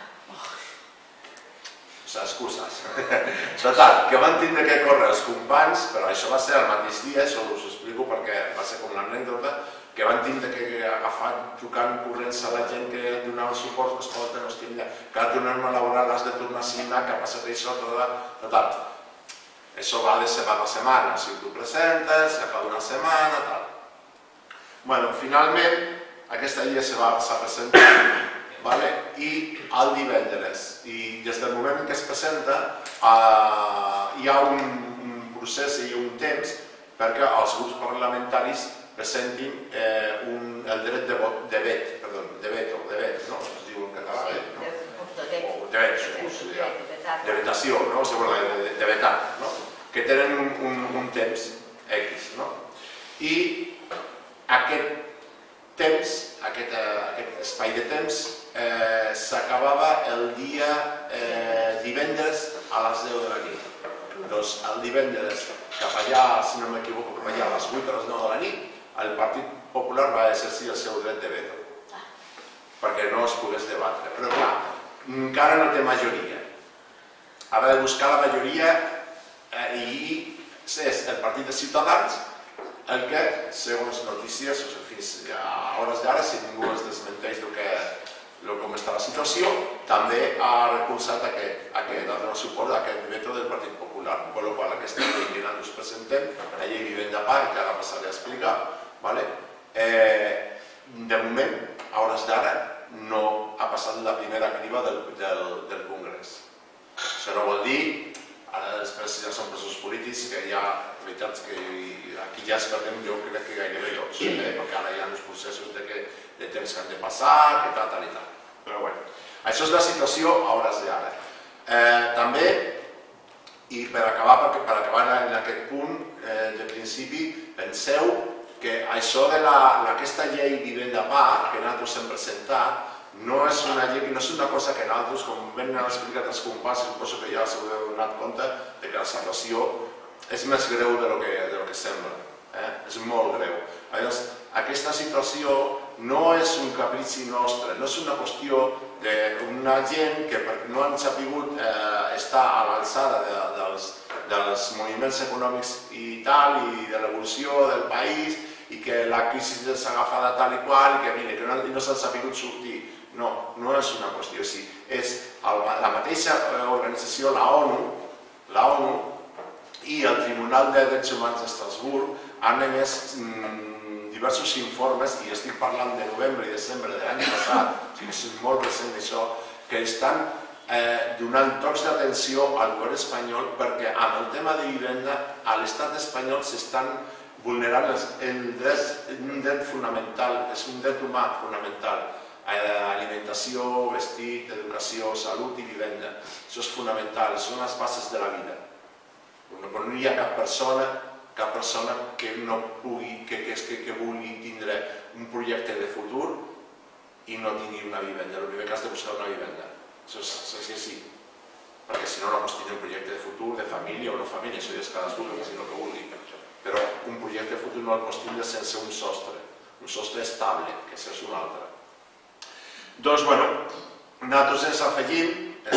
Speaker 6: O sigui, excuses. Total, que van tindre que córrer els companys, però això va ser el mateix dia, això us ho explico perquè va ser com l'anècdota, que van tindre que agafar trucant corrents a la gent que donava suport, que escolta, no estic allà, que ara tornem a elaborar, l'has de tornar a signar, que ha passat això, total. Això va de setmana a setmana, si tu presentes, ja fa d'una setmana, tal. Bueno, finalment, aquesta llei s'ha presentat, i el divendres, i des del moment en què es presenta, hi ha un procés i un temps perquè els grups parlamentaris presentin el dret de vot, de vet, perdó, de veto, de vet, no? Es diu en català, no? De vet, de vetació, no? De vetar, no? Que tenen un temps X, no? I aquest temps, aquest espai de temps, s'acabava el dia divendres a les deu de la nit. Doncs el divendres, cap allà, si no m'equivoco, cap allà a les vuit o les nou de la nit, el Partit Popular va exercir el seu dret de veto, perquè no es pogués debatre. Però clar, encara no té majoria. Ha de buscar la majoria i és el Partit de Ciutadans el que, segons notícies, fins a hores d'ara, si ningú es desmenteix com està la situació, també ha recolzat aquest, ha donat suport a aquest veto del Partit Popular. Per la qual aquesta llei que nosaltres presentem, la llei Vivenda P A, que ara passaré a explicar, de moment, a hores d'ara, no ha passat la primera criba del Congrés. Això no vol dir, ara després ja són presos polítics, que hi ha veritats que aquí ja es perdem, jo crec que gairebé tots, perquè ara hi ha uns processos de temps que han de passar, que tal, tal i tal. Però bé, això és la situació a hores d'ara. També, i per acabar en aquest punt, de principi, penseu que això d'aquesta llei Vivenda P A, que nosaltres hem presentat, no és una llei, no és una cosa que nosaltres, com ben han explicat els companys, suposo que ja s'heu donat compte que la situació és més greu del que sembla. És molt greu. Llavors, aquesta situació no és un caprici nostre, no és una qüestió d'una gent que no han sabut estar a l'alçada dels moviments econòmics i tal, i de l'evolució del país, i que la crisi els ha agafat tal i qual, i que no s'han sabut sortir. No, no és una qüestió així. És la mateixa organització, la ONU, la ONU i el Tribunal de Drets Humans d'Estrasburg han emès diversos informes, i estic parlant de novembre i desembre de l'any passat, o sigui que és molt recent això, que estan donant tocs d'atenció al govern espanyol perquè amb el tema de vivenda a l'estat espanyol s'estan vulnerant un dret fonamental, és un dret humà fonamental. Alimentació, vestit, educació, salut i vivenda. Això és fonamental, són les bases de la vida. Però no hi ha cap persona cap persona que no pugui, que vulgui tindre un projecte de futur i no tingui una vivenda. El primer que has de buscar una vivenda. Això és així. Perquè si no, no pots tenir un projecte de futur, de família o no família, això ja és cadascú que faci el que vulgui. Però un projecte de futur no el pots tindre sense un sostre, un sostre estable, que això és un altre. Doncs, bueno, nosaltres ens afegim,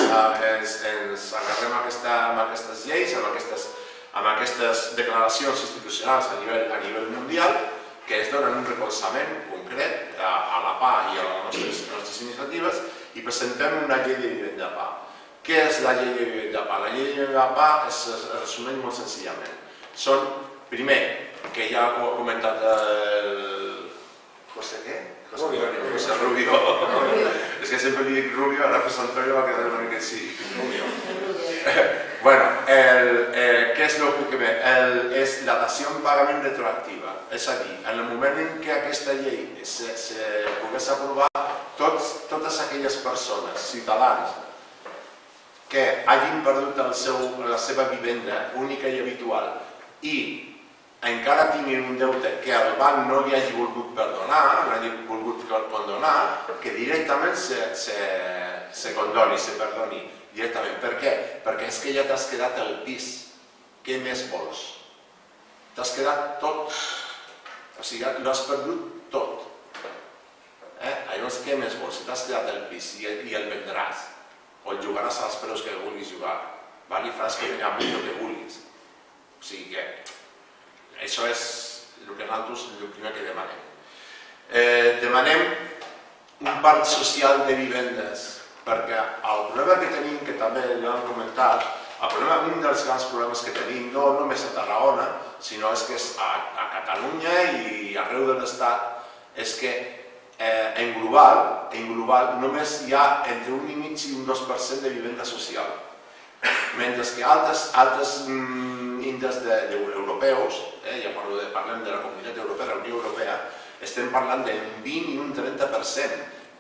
Speaker 6: ens agarrem amb aquestes lleis, amb aquestes declaracions institucionals a nivell mundial que es donen un recolzament concret a la P A i a les nostres iniciatives i presentem una llei de vivenda P A. Què és la llei de vivenda P A? La llei de vivenda P A es resumeix molt senzillament. Són, primer, que ja ho ha comentat el José què? José Rubio. És que sempre li dic Rubio, ara pues Antonio va quedar una mica així. Rubio. Bueno, què és el que ve? És la dació en pagament retroactiva. És a dir, en el moment en què aquesta llei se pogués aprovar, totes aquelles persones, ciutadans, que hagin perdut la seva vivenda única i habitual i encara tinguin un deute que el banc no li hagi volgut perdonar, no hagi volgut condonar, que directament se condoni, se perdoni directament. Per què? Perquè és que ja t'has quedat el pis. Què més vols? T'has quedat tot. O sigui, l'has perdut tot. Llavors, què més vols? Si t'has quedat el pis i el vendràs, o el jugaràs als preus que vulguis jugar, i faràs que venga amb el que vulguis. O sigui que això és el que nosaltres el primer que demanem. Demanem un parc social de vivendes, perquè el problema que tenim, que també l'hem comentat, un dels grans problemes que tenim, no només a Tarragona, sinó és que a Catalunya i arreu de l'Estat, és que en global, en global només hi ha entre un i mig i un dos per cent de vivenda social. Mentre que altres índexs europeus, ja parlem de la Comunitat Europea, la Unió Europea, estem parlant d'un vint i un trenta per cent.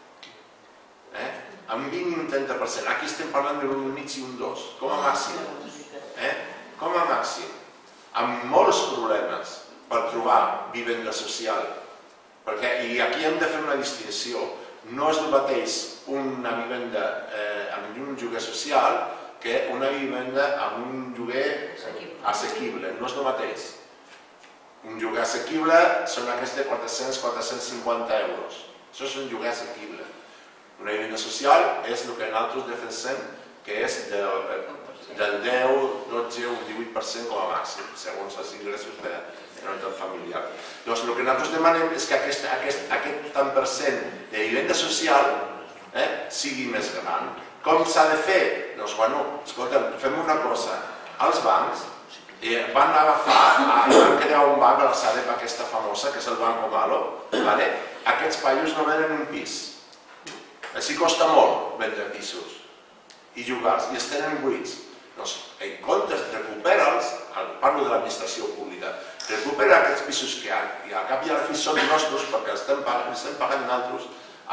Speaker 6: Un vint i un trenta per cent. Aquí estem parlant d'un un i mig i un dos, com a màxim. Com a màxim. Amb molts problemes per trobar vivenda social. I aquí hem de fer una distinció. No és el mateix una vivenda amb un lloguer social que una vivenda amb un lloguer assequible. No és el mateix. Un lloguer assequible són aquests de quatre-cents a quatre-cents cinquanta euros. Això és un lloguer assequible. Una vivenda social és el que nosaltres defensem que és del deu, dotze o divuit per cent com a màxim, segons els ingressos de l'entorn familiar. Doncs el que nosaltres demanem és que aquest tant per cent de vivenda social sigui més gran. Com s'ha de fer? Doncs, bueno, escolta'm, fem una cosa. Els bancs van agafar, van crear un banc a la Sareb aquesta famosa, que és el Banco Malo. Aquests paios no venen un pis. Així costa molt vendre pisos i llogar-los, i es tenen buits. Doncs, en comptes, recupera'ls, parlo de l'administració pública, recupera aquests pisos que hi ha, al cap i a la fi són nostres perquè els estem pagant nosaltres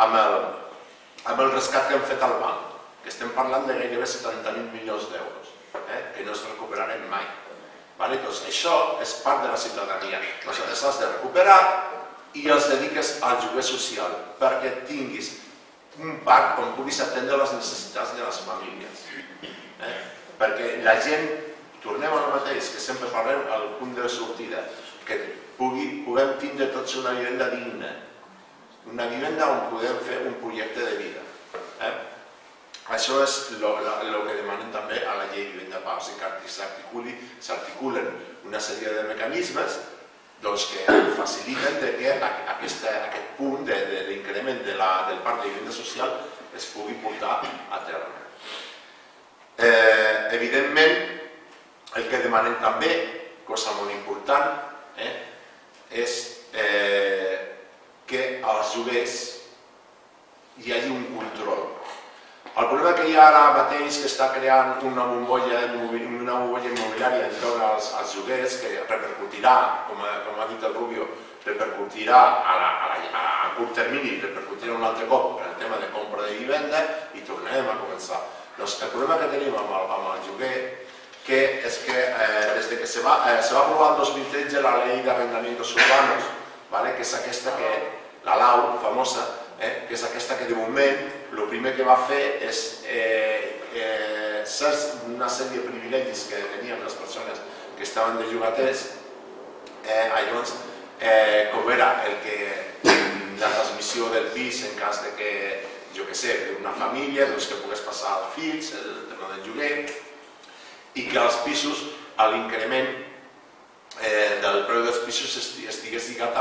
Speaker 6: amb el rescat que hem fet al banc, que estem parlant de gairebé setanta mil milions d'euros, que no es recuperarem mai. Doncs això és part de la ciutadania. Els has de recuperar i els dediques al lloguer social perquè tinguis un parc on puguis atendre les necessitats de les famílies. Perquè la gent, tornem al mateix, que sempre parlem al punt de sortida, que puguem tindre tots una vivenda digna, una vivenda on podem fer un projecte de vida. Això és el que demanen també a la llei de vivenda P A, o sigui que s'articulen una sèrie de mecanismes que faciliten que aquest punt d'increment del parc de vivenda social es pugui portar a terme. Evidentment, el que demanem també, cosa molt important, és que als lloguers hi hagi un control. El problema que hi ha ara mateix que està creant una bombolla immobiliària entorn als lloguers que repercutirà, com ha dit el Rubio, repercutirà a curt termini, repercutirà un altre cop en el tema de compra de vivenda i tornarem a començar. El problema que tenim amb el lloguer és que des que se va aprovar el dos mil tretze la llei d'arrendamientos urbanos, que és aquesta que, la L A U famosa, que és aquesta que de moment el primer que va fer és una sèrie de privilegis que tenien les persones que estaven de llogaters, llavors com era la transmissió del pis en cas que, jo què sé, una família que pogués passar als fills, el tema del lloguer, i que els pisos, a l'increment del preu dels pisos estigués lligat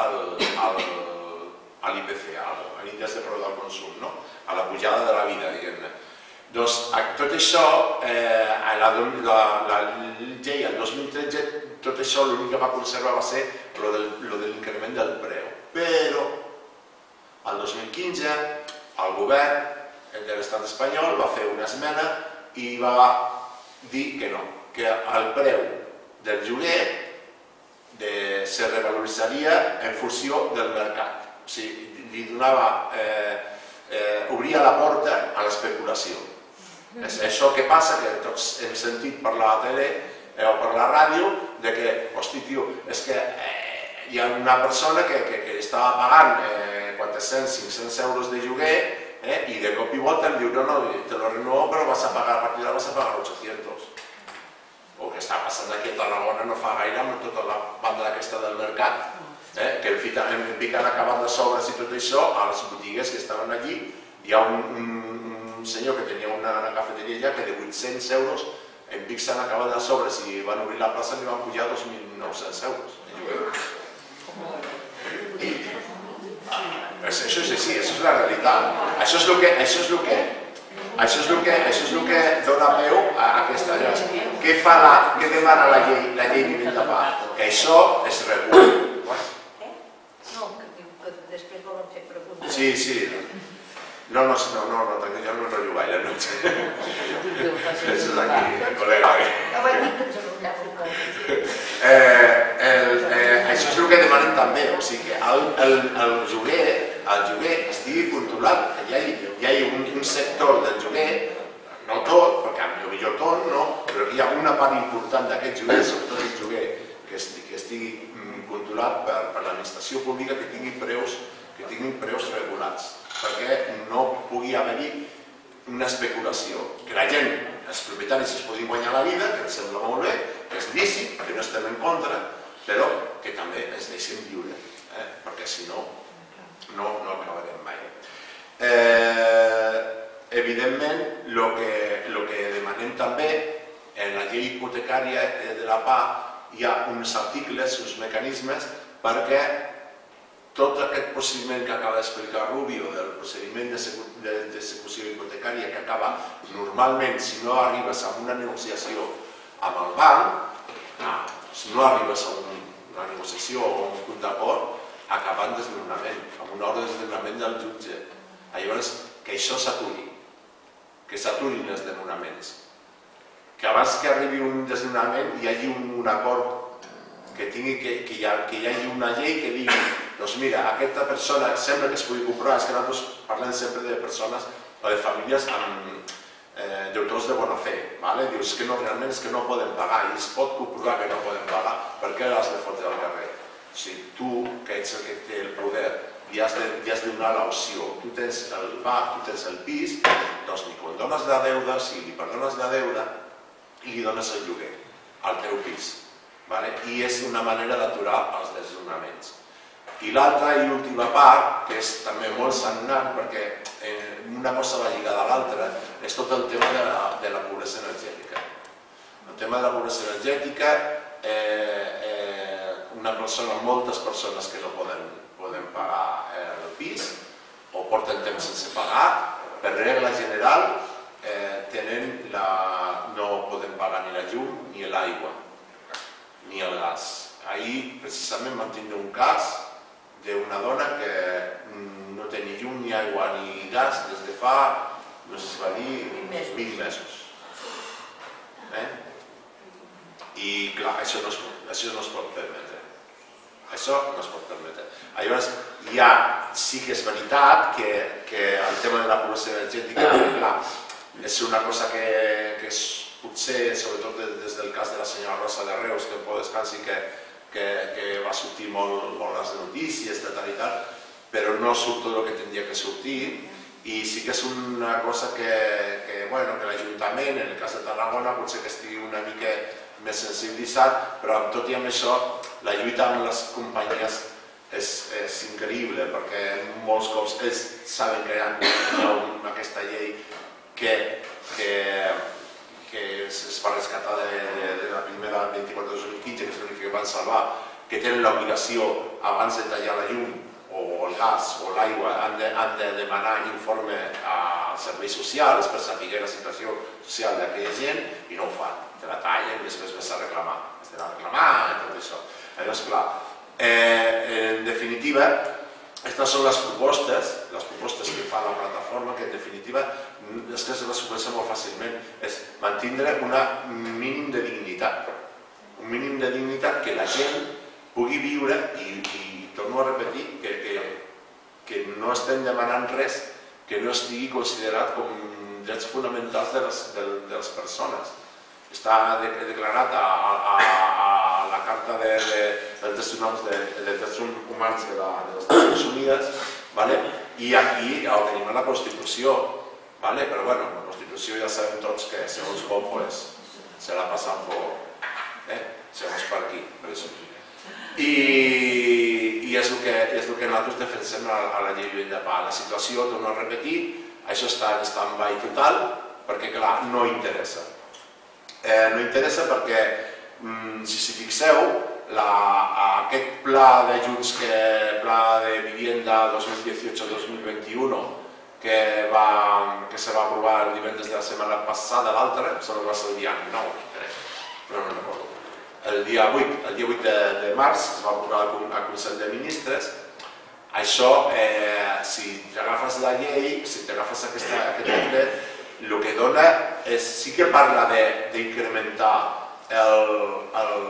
Speaker 6: a l'I P C, a l'índex de preu del consum, a la pujada de la vida, diguem-ne. Doncs tot això, la llei el dos mil tretze, tot això l'únic que va conservar va ser el de l'increment del preu. Però el dos mil quinze el govern de l'estat espanyol va fer una esmena i va dir que no, que el preu del lloguer se revaloritzaria en funció del mercat. O sigui, li donava, obria la porta a l'especulació. És això que passa, que tots hem sentit per la tele o per la ràdio, de que, hosti, tio, és que hi ha una persona que estava pagant quatre-cents, cinc-cents euros de lloguer i de cop i volta em diu, no, no, te lo renuevo, però vas a pagar, a partir d'ara vas a pagar ochocientos. O que està passant aquí a Tarragona no fa gaire amb tota la banda aquesta del mercat, que em piquen acabant de sobres i tot això, a les botigues que estaven allí, hi ha un senyor que tenia una cafeteria allà que de vuit-cents euros en pixen acabant de sobres i van obrir la plaça i li van pujar dos mil nou-cents euros. Això és així, això és la realitat. Això és el que això és el que això és el que això és el que dona peu a aquesta llei. Què fa la què demana la llei la llei nivell de part? Que això es reguli.
Speaker 2: No, que després volen fer preguntes.
Speaker 6: Sí, sí. No, no, no, no, no, jo no enrotllo gaire, no. Això és aquí, col·lega.
Speaker 2: No vaig dir que ens enrotllàvem molt.
Speaker 6: Això és el que demanen també, o sigui que el lloguer el lloguer estigui controlat, que hi hagi un sector del lloguer, no tot, perquè potser tot no, però que hi ha una part important d'aquest lloguer, sobretot el lloguer, que estigui controlat per l'administració pública, que tingui preus regulats, perquè no pugui haver-hi una especulació, que la gent, els propietaris es puguin guanyar la vida, que em sembla molt bé, que és lícit, que no estem en contra, però que també es deixin viure, perquè si no, no acabarem mai. Evidentment, el que demanem també, en la llei hipotecària de la P A hi ha uns articles, uns mecanismes, perquè tot aquest procediment que acaba d'explicar Rubio, del procediment d'execució hipotecària, que acaba normalment, si no arribes a una negociació amb el banc, si no arribes a una negociació o a un punt d'acord, acaba en desnonament, amb una ordre de desnonament del jutge. Llavors, que això s'aturi, que s'aturin els desnonaments, que abans que arribi un desnonament hi hagi un acord, que hi hagi una llei que digui, doncs mira, aquesta persona sempre que es pugui comprar, és que nosaltres parlem sempre de persones o de famílies amb deutors de bona fe, dius que realment és que no poden pagar i es pot comprovar que no poden pagar, per què l'has de fotre al carrer? Si tu, que ets el que té el poder, li has de donar l'opció, tu tens el bar, tu tens el pis, doncs ni quan dones la deuda, si li perdones la deuda, li dones el lloguer al teu pis. I és una manera d'aturar els desnonaments. I l'altra i última part, que és també molt sagnant, perquè una cosa va lligada a l'altra, és tot el tema de la pobresa energètica. El tema de la pobresa energètica, una persona, moltes persones que no poden pagar el pis o porten temps sense pagar, per regla general no poden pagar ni la llum ni l'aigua ni el gas. Ahir precisament vam tindre un cas d'una dona que no té ni llum ni aigua ni gas des de fa, no sé si va dir, vint mesos. I clar, això no es pot permetre. Això no es pot permetre. Llavors, ja sí que és veritat que el tema de la pobresa energètica, clar, és una cosa que potser, sobretot des del cas de la senyora Rosa de Reus, que en pau descansi, que va sortir molt a les notícies, i tal, però no surt tot el que tindria que sortir, i sí que és una cosa que l'Ajuntament, en el cas de Tarragona, potser que estigui una mica més sensibilitzat, però tot i amb això, la lluita amb les companyies és increïble, perquè molts cops ells saben que hi ha aquesta llei que que es va rescatar de la primera vint-i-quatre dos mil quinze, que és l'únic que van salvar, que tenen l'obligació, abans de tallar la llum o el gas o l'aigua, han de demanar informe als serveis socials per saber la situació social d'aquella gent i no ho fan. Te la tallen i després ves a reclamar. Has d'anar a reclamar i tot això. Llavors, clar, en definitiva, aquestes són les propostes, les propostes que fa la plataforma, que en definitiva és que se les suposa molt fàcilment, és mantindre un mínim de dignitat. Un mínim de dignitat que la gent pugui viure i, i torno a repetir, que, que no estem demanant res que no estigui considerat com drets fonamentals de les, de, de les persones. Està declarat a, a, a la Carta de, de, de, Drets Humans de, de, Drets Humans de, la, de les Nacions Unides, ¿vale? I aquí ho tenim a la Constitució, ¿vale? Però bueno, la Constitució ja sabem tots que segons com pues, se la passa un poc, eh? segons per aquí, per això. I, i és, el que, és el que nosaltres defensem a, a la llei de pa. La situació, torno a repetir, això està en stand-by total, perquè clar, no interessa. Eh, no interessa perquè, mm, si s'hi fixeu, la, aquest pla de Junts, que, pla de vivienda dos mil dieciocho dos mil veintiuno, que, va, que se va aprovar el divendres de la setmana passada, l'altre, sembla que va ser el dia nou, crec, però no recordo. El dia vuit, el dia vuit de, de març es va aprovar al Consell de Ministres. Això, eh, si t'agafes la llei, si t'agafes aquest decret, el que dona és, sí que parla d'incrementar el, el,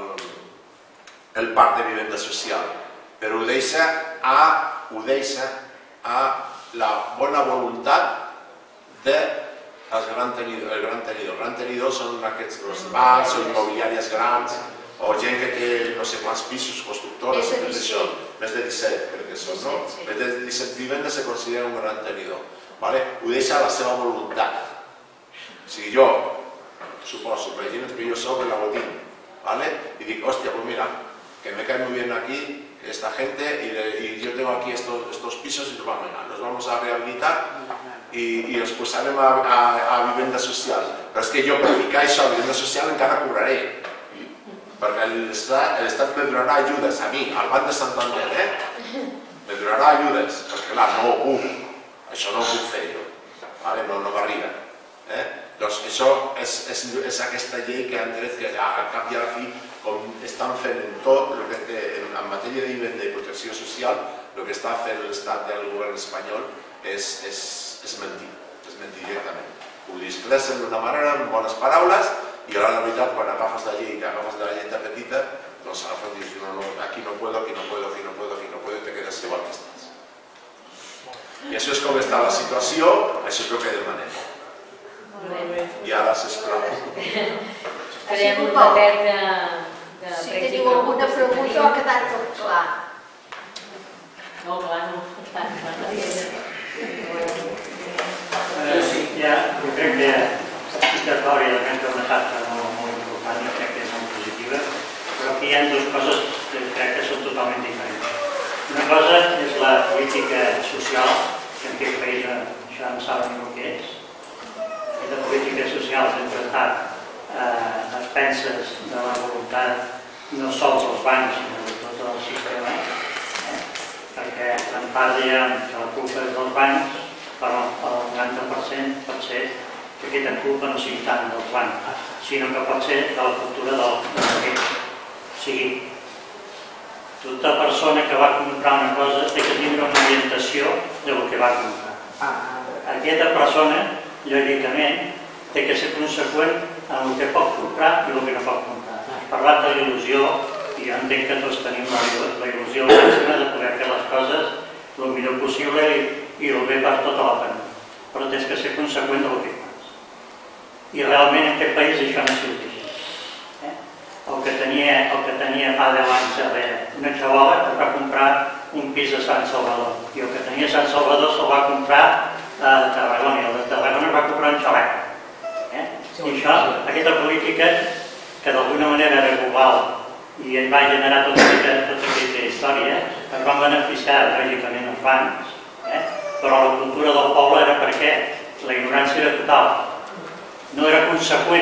Speaker 6: el parc de vivenda social, però ho deixa a, ho deixa a la bona voluntat del gran tenidor. El gran tenidor, el gran tenidor són aquests bancs o immobiliàries grans, o gent que té no sé quants pisos, constructores, més de disset, crec que són, no? Més de disset vivendes se considera un gran tenidor. Ho deixa a la seva voluntat. O sigui, jo, suposo, imagina't que jo soc el Lagotín, y dic, hòstia, pues mira, que me cae muy bien aquí esta gente y yo tengo aquí estos pisos y nos vamos a rehabilitar i els posarem a vivenda social. Però és que jo per ficar això a vivenda social encara cobraré, perquè l'Estat me donarà ajudes a mi, al Banc de Santander, eh? Me donarà ajudes, perquè clar, no ho puc, això no ho puc fer jo, no m'arriba. Doncs això és aquesta llei que han tret que al cap i a la fi, com estan fent en tot, en matèria de vivenda i protecció social, el que està fent l'Estat del govern espanyol és mentir, és mentir directament. Ho disfressen d'una manera, amb bones paraules, i a la veritat, quan agafes la llei i agafes la lletra petita, doncs agafes i dius, no, no, aquí no puedo, aquí no puedo, aquí no puedo, aquí no puedo, i te quedes igual que estàs. I això és com està la situació, això és el que demanem. I ara, sisplau.
Speaker 1: Farem un paquet de...
Speaker 2: Si teniu alguna pregunta, ha quedat tot clar.
Speaker 1: No, clar, no.
Speaker 7: Sí, ja, jo crec que estic d'acord i que hem fet una tasca molt important i crec que és molt positiva, però aquí hi ha dues coses que crec que són totalment diferents. Una cosa és la política social, que en aquest país això no saben ni el que és. Aquesta política social sempre ha estat a expenses de la voluntat no sols dels bancs, sinó de tot el sistema, perquè en part diem que la culpa és dels bancs, però el noranta per cent pot ser que aquesta culpa no sigui tant dels bancs, sinó que pot ser de la cultura del país. O sigui, tota persona que va comprar una cosa té que tindre una orientació del que va comprar. Aquesta persona, lògicament, té que ser conseqüent en el que pot comprar i el que no pot comprar. Has parlat de l'il·lusió i jo entenc que tots tenim la il·lusió màxima de poder fer les coses el millor possible i el bé per tota la família. Però tens que ser conseqüent del que fas. I realment en aquest país això no ha sigut així. El que tenia fa deu anys darrere, una xavola que va comprar un pis a Sant Salvador i el que tenia a Sant Salvador se'l va comprar a Tarragona i el de Tarragona va comprar un xalet. I això, aquesta política, que d'alguna manera era global i ens va generar tota aquesta història, ens van beneficiar lògicament els bancs, però la cultura del poble era perquè la ignorància era total. No era conseqüent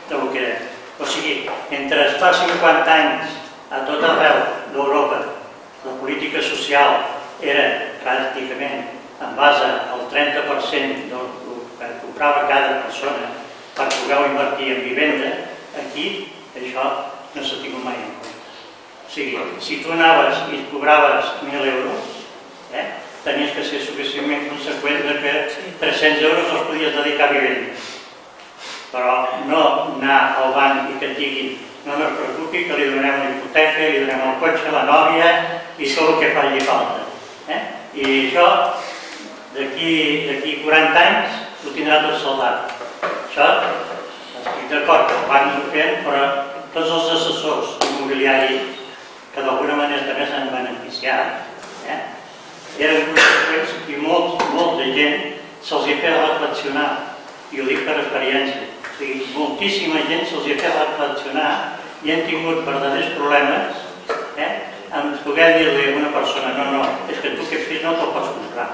Speaker 7: del que era. O sigui, entre fa cinquanta anys a tot arreu d'Europa la política social era pràcticament en base al trenta per cent del que comprava cada persona per poder invertir en vivenda, aquí això no s'ha tingut mai en compte. O sigui, si tu anaves i cobraves mil euros, tenies que ser suficientment conseqüent que tres-cents euros els podies dedicar a vivenda. Però no anar al banc i que et diguin no no es preocupi que li donem una hipoteca, li donem el cotxe, la nòvia i tot el que faci falta. I això, d'aquí quaranta anys, ho tindrà tot saldat. Això, estic d'acord que el banc ho fem, però tots els assessors immobiliaris que d'alguna manera també s'han beneficiat, eren conseqüents i molta gent se'ls hi feia reflexionar, i ho dic per experiència. O sigui, moltíssima gent se'ls hi ha fet reflexionar i han tingut verdaders problemes en poder dir-li a una persona no, no, és que tu aquest pis no te'l pots comprar.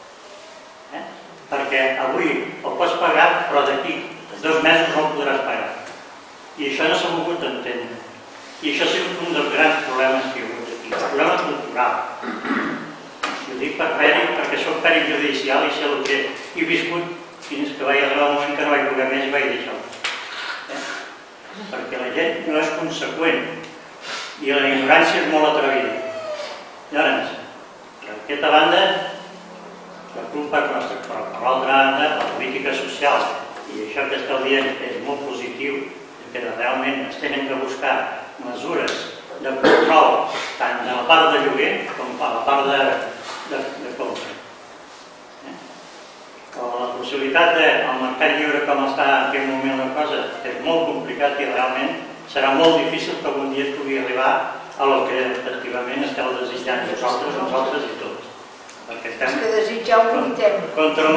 Speaker 7: Perquè avui el pots pagar, però d'aquí dos mesos no el podràs pagar. I això no s'ha volgut entendre. I això ha sigut un dels grans problemes que hi ha hagut aquí. El problema cultural. I ho dic per pèric, perquè soc pèric judicial i sé el que he viscut fins que vaig arribar un moment que no vaig poder més i vaig deixar-ho. Perquè la gent no és conseqüent i la ignorància és molt atrevida. Llavors, per aquesta banda, la culpa és nostra, però per l'altra banda, la política social, i això que esteu dient és molt positiu, que realment es tenen que buscar mesures de control tant de la part de lloguer com de la part de compra. La possibilitat del mercat lliure com està en aquest moment una cosa és molt complicat i realment serà molt difícil que algun dia es pugui arribar a lo que efectivament esteu desitjant vosaltres, nosaltres i tots. Perquè estem contra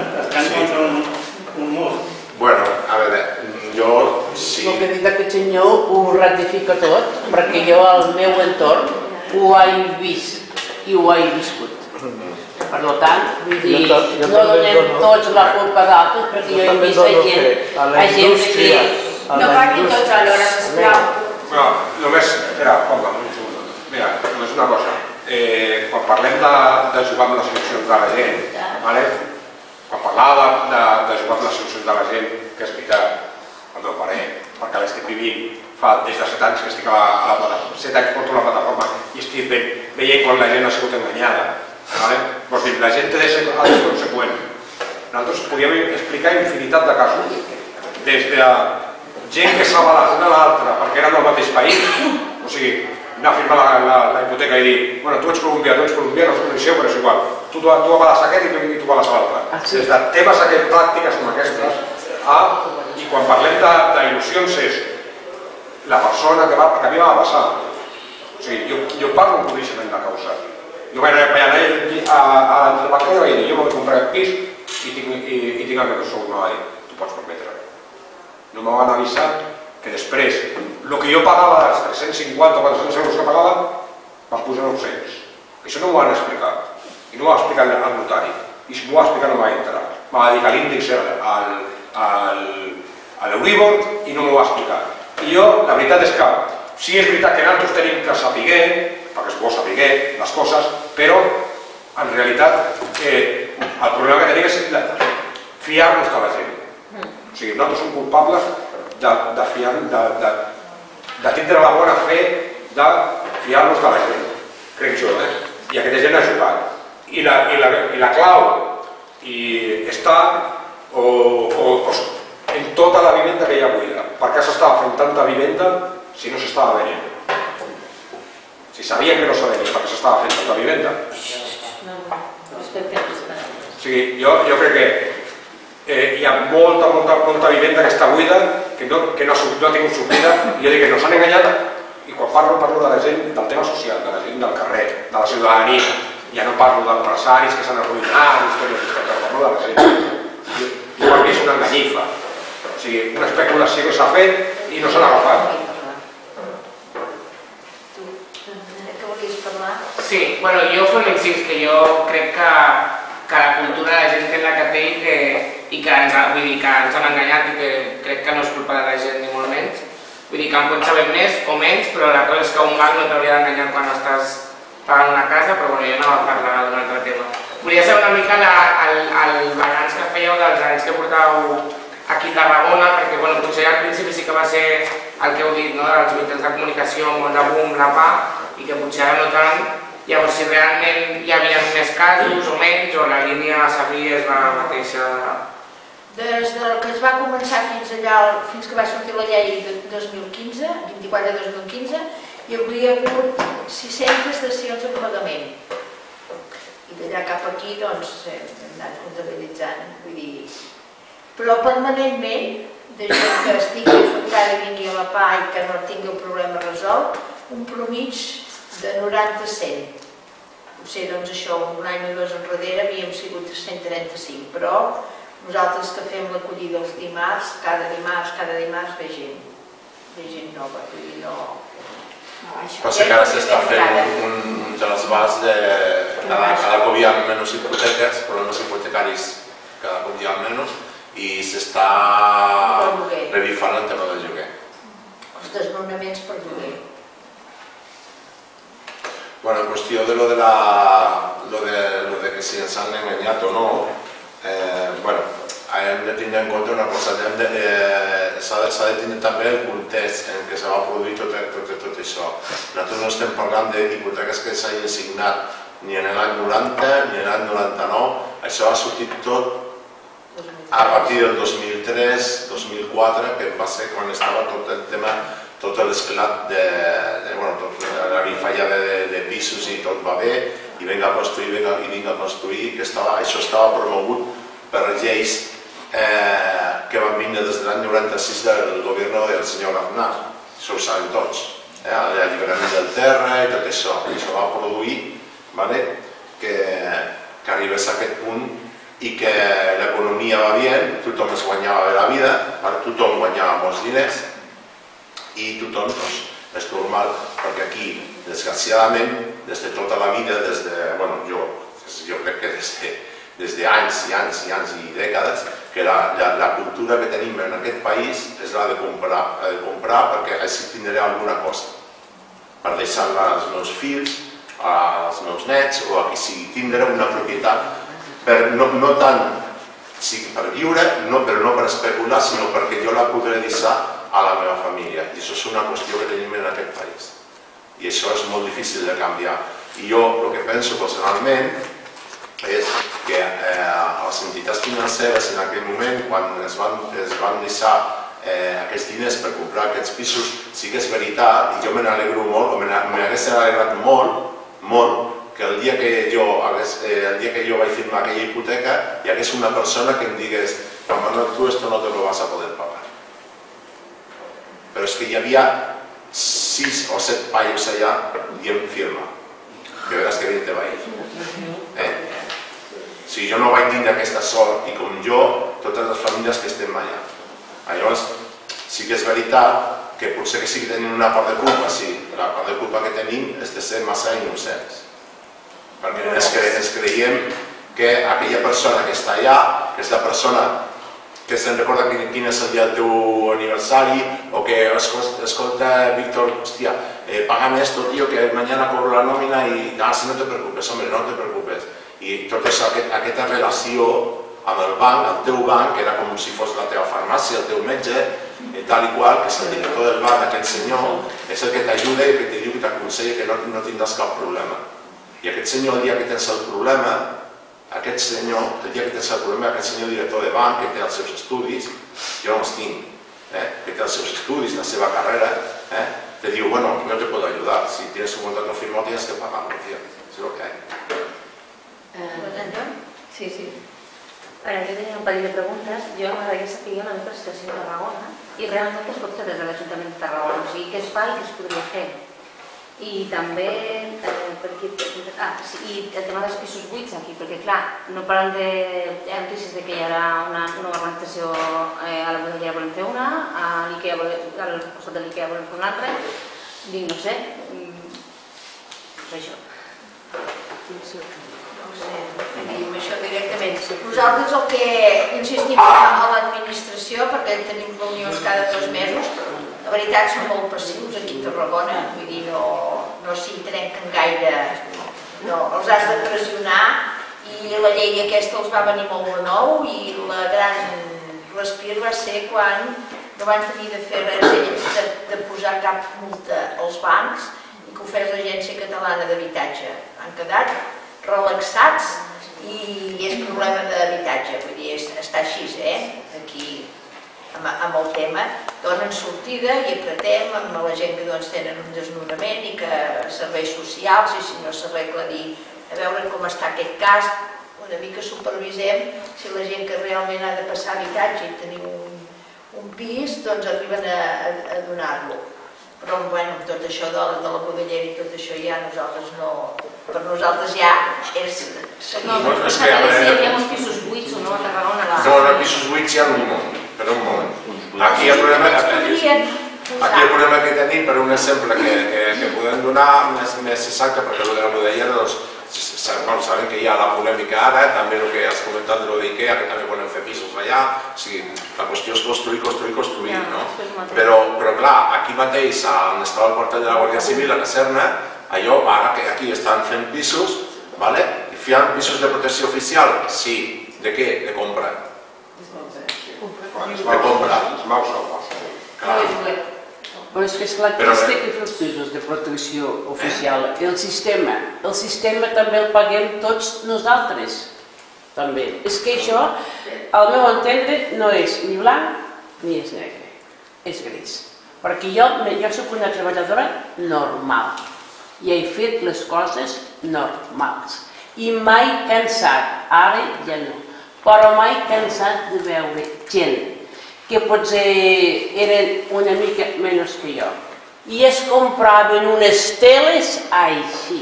Speaker 7: un mur.
Speaker 6: Bueno, a veure, jo sí...
Speaker 3: El que ha dit aquest senyor ho ratifica tot, perquè jo al meu entorn ho he vist i ho he viscut. Per tant, vull dir, no donem tots la culpa d'altres, perquè jo he vist a gent, a gent que...
Speaker 2: No parlin tots alhora, sisplau.
Speaker 5: Bueno, només, espera, Juanma, un segon. Mira, només una cosa. Quan parlem de jugar amb les emocions de la gent, quan parlava de jugar amb les emocions de la gent, que és veritat, al meu parer, perquè l'estic vivint fa des de set anys que estic a la plataforma, set anys porto a la plataforma i estic veient quan la gent ha sigut enganyada. La gent té de ser conseqüent. Nosaltres podíem explicar infinitat de casos, des de gent que s'avala una a l'altra perquè eren del mateix país, o sigui, anar a firmar la hipoteca i dir bueno, tu ets colombià, tu ets colombià, no us coneixeu, però és igual, tu avales aquest i tu avales l'altre. Des de temes aquestes pràctiques com aquestes, i quan parlem d'il·lusions és la persona que a mi va passar. O sigui, jo parlo amb coneixement de causa. Jo vaig anar a l'entrebanquer i vaig dir, jo m'ho vaig comprar aquest pis i tinc el meu sou. No va dir, tu pots permetre. No me van avisar que després, el que jo pagava dels tres-cents cinquanta o quatre-cents euros que pagava, van posar nou-cents. Això no m'ho van explicar. I no m'ho va explicar el notari. I si m'ho va explicar no va entrar. Me va dir que l'índex era l'Euribor i no m'ho va explicar. I jo, la veritat és que sí és veritat que nosaltres tenim que saber, perquè es pot saber les coses, però en realitat el problema que tenim és fiar-nos de la gent. O sigui, nosaltres som culpables de tindre la bona fe de fiar-nos de la gent, crec jo, i aquesta gent ha jugat. I la clau està en tota la vivenda que hi ha buida. Per què s'estava fent tanta vivenda si no s'estava venent? Si sabien que no s'ha venit, perquè s'estava fent tanta vivenda. O sigui, jo crec que hi ha molta, molta, molta vivenda que està buida, que no ha tingut sortida, i jo dic que no s'han enganyat, i quan parlo, parlo de la gent del tema social, de la gent del carrer, de la ciutadania, ja no parlo d'empresaris que s'han arruïnat, històries, però parlo de la gent. Jo per mi és una enganyifa, o sigui, una especulació que s'ha fet i no s'han agafat.
Speaker 8: Sí, bueno, jo fer l'incís que jo crec que la cultura de la gent té la que té i que i que ens han enganyat i que crec que no és culpa de la gent ni molt menys. Vull dir que en pots saber més o menys, però la cosa és que un banc no t'hauria d'enganyar quan estàs pagant una casa, però bueno, jo no va parlar d'un altre tema. Volia saber una mica el balanç que fèieu dels anys que portàveu aquí a Tarragona, perquè bueno, potser al principi sí que va ser el que heu dit, no? Els mitjans de comunicació, molt de boom, la pa, i que potser ara no tant. Llavors, si realment hi havia més casos o menys, o la línia a seguir és la mateixa?
Speaker 2: Des del que es va començar fins allà, fins que va sortir la llei de dos mil quinze, vint-i-quatre de dos mil quinze, hi hauria hagut sis-centes dacions en pagament. I d'allà cap aquí, doncs, hem anat comptabilitzant, vull dir... Però permanentment, de gent que estigui afectada i vingui a la P A i que no tingui el problema resolt, un promig de noranta a cent. Potser, doncs, això, un any o dos enrere havíem sigut cent trenta-cinc, però nosaltres que fem l'acollida els dimarts, cada dimarts, cada dimarts ve gent, ve gent nova, vull dir, no...
Speaker 6: Passa que ara s'està fent un trasbàs de cada cop hi ha menys hipoteques, problemes hipotecaris cada cop hi ha menys, i s'està revifant el tema del lloguer.
Speaker 2: Els desnonaments per lloguer.
Speaker 6: Bueno, en qüestió de lo de la... lo de que si ens han enganyat o no, bueno, hem de tenir en compte una cosa, s'ha de tenir també el context en què se va produir tot això. Nosaltres no estem parlant d'hipoteques que s'hagin signat ni en l'any noranta ni en l'any noranta-nou, això ha sortit tot a partir del dos mil tres dos mil quatre, que va ser quan estava tot el tema, tot l'esclat de la rifalla de pisos i tot va bé, i vinga a construir, i vinga a construir, que això estava promogut per lleis que van vindre des de l'any noranta-sis del govern del senyor Aznar, això ho saben tots, l'alliberament del terra i tot això, i això va produir que arribés a aquest punt i que l'economia va bé, tothom es guanyava la vida, tothom guanyava molts diners i tothom és normal, perquè aquí, desgraciadament, des de tota la vida, des de, bueno, jo crec que des d'anys i anys i anys i dècades, que la cultura que tenim en aquest país és la de comprar, comprar perquè així tindré alguna cosa per deixar-la als meus fills, als meus nets o a qui sigui, tindré una propietat no tant per viure, però no per especular, sinó perquè jo la podré deixar a la meva família. I això és una qüestió que tenim en aquest país. I això és molt difícil de canviar. I jo el que penso personalment és que les entitats financeres en aquell moment, quan es van deixar aquests diners per comprar aquests pisos, sí que és veritat, i jo me n'alegro molt, o me n'hagués alegrat molt, molt, que el dia que jo vaig firmar aquella hipoteca hi hagués una persona que em digués Juan Manuel, tu esto no te lo vas a poder pagar. Però és que hi havia sis o set paios allà dient firma, que veràs que bien te va ir. Si jo no vaig tindre aquesta sort, i com jo, totes les famílies que estem allà. Llavors, sí que és veritat que potser que sí que tenim una part de culpa, sí, la part de culpa que tenim és de ser massa innocents. Perquè ens creiem que aquella persona que està allà, que és la persona que se'n recorda quin és el dia del teu aniversari, o que escolta, Víctor, hòstia, págame esto, tío, que mañana cobro la nómina i no te preocupes, home, no te preocupes. I tot això, aquesta relació amb el banc, el teu banc, que era com si fos la teva farmàcia, el teu metge, tal i qual, que és el director del banc, aquest senyor, és el que t'ajuda i que te diu, que t'aconsella que no tindràs cap problema. I aquest senyor, el dia que tens el problema, aquest senyor, el dia que tens el problema, aquest senyor director de banc, que té els seus estudis, jo no els tinc, que té els seus estudis, la seva carrera, te diu, bueno, no te puedo ayudar, si tienes un contrato firmado tienes que pagarlo, tío, es lo que hay.
Speaker 9: Sí, sí. Ara, jo tenia un parell de preguntes. Jo m'agradaria saber una mica la situació de Tarragona i realment què es pot fer des de l'Ajuntament de Tarragona, o sigui, què es fa i què es podria fer. I també, i el tema dels pisos buits aquí, perquè clar, no parlen de, hi ha notícies que hi haurà una nova organització a la Bodellera volem fer una, al costat de l'Ikea volem fer una altra, dic, no sé, és això.
Speaker 2: No sé, diguem això directament. Nosaltres el que insistim a l'administració, perquè tenim reunions cada dos mesos, la veritat són molt passius aquí a Tarragona, vull dir, no s'hi trenquen gaire, no, els has de pressionar i la llei aquesta els va venir molt de nou i la gran respir va ser quan no van tenir de fer res ells de posar cap multa als bancs i que ho fes l'Agència Catalana d'Habitatge. Han quedat relaxats i és problema d'habitatge, vull dir, està així, eh, aquí amb el tema, donen sortida i apretem amb la gent que tenen un desnonament i que serveis socials i si no s'arregla dir a veure com està aquest cas, una mica supervisem si la gent que realment ha de passar habitatge i tenir un pis, doncs arriben a donar-lo. Però, bueno, tot això de la budellera i tot això ja nosaltres no... Per nosaltres ja és...
Speaker 9: No, però s'ha de dir si hi ha uns pisos buits o no a Tarragona.
Speaker 6: No, no, pisos buits hi ha un moment, per un moment. Aquí el problema... Aquí el problema que tenim, per un exemple que podem donar més exacte, perquè el de la budellera, doncs, sabem que hi ha la polèmica ara, també el que has comentat de l'IKEA, que també volen fer pisos allà, o sigui, la qüestió és construir, construir, construir, no? Però, clar, aquí mateix, on estava el portal de la Guàrdia Civil, a Caserna, allò, ara que aquí estan fent pisos, i fiant pisos de protecció oficial, sí, de què? De compra. De compra. Clar.
Speaker 3: Però és que esclar, qui es té que fer els pisos de protecció oficial? El sistema. El sistema també el paguem tots nosaltres. També. És que això, al meu entendre, no és ni blanc ni és negre. És gris. Perquè jo soc una treballadora normal. I he fet les coses normals. I mai cansat, ara ja no, però mai cansat de veure gent que potser eren una mica menys que jo. I es compraven unes teles així.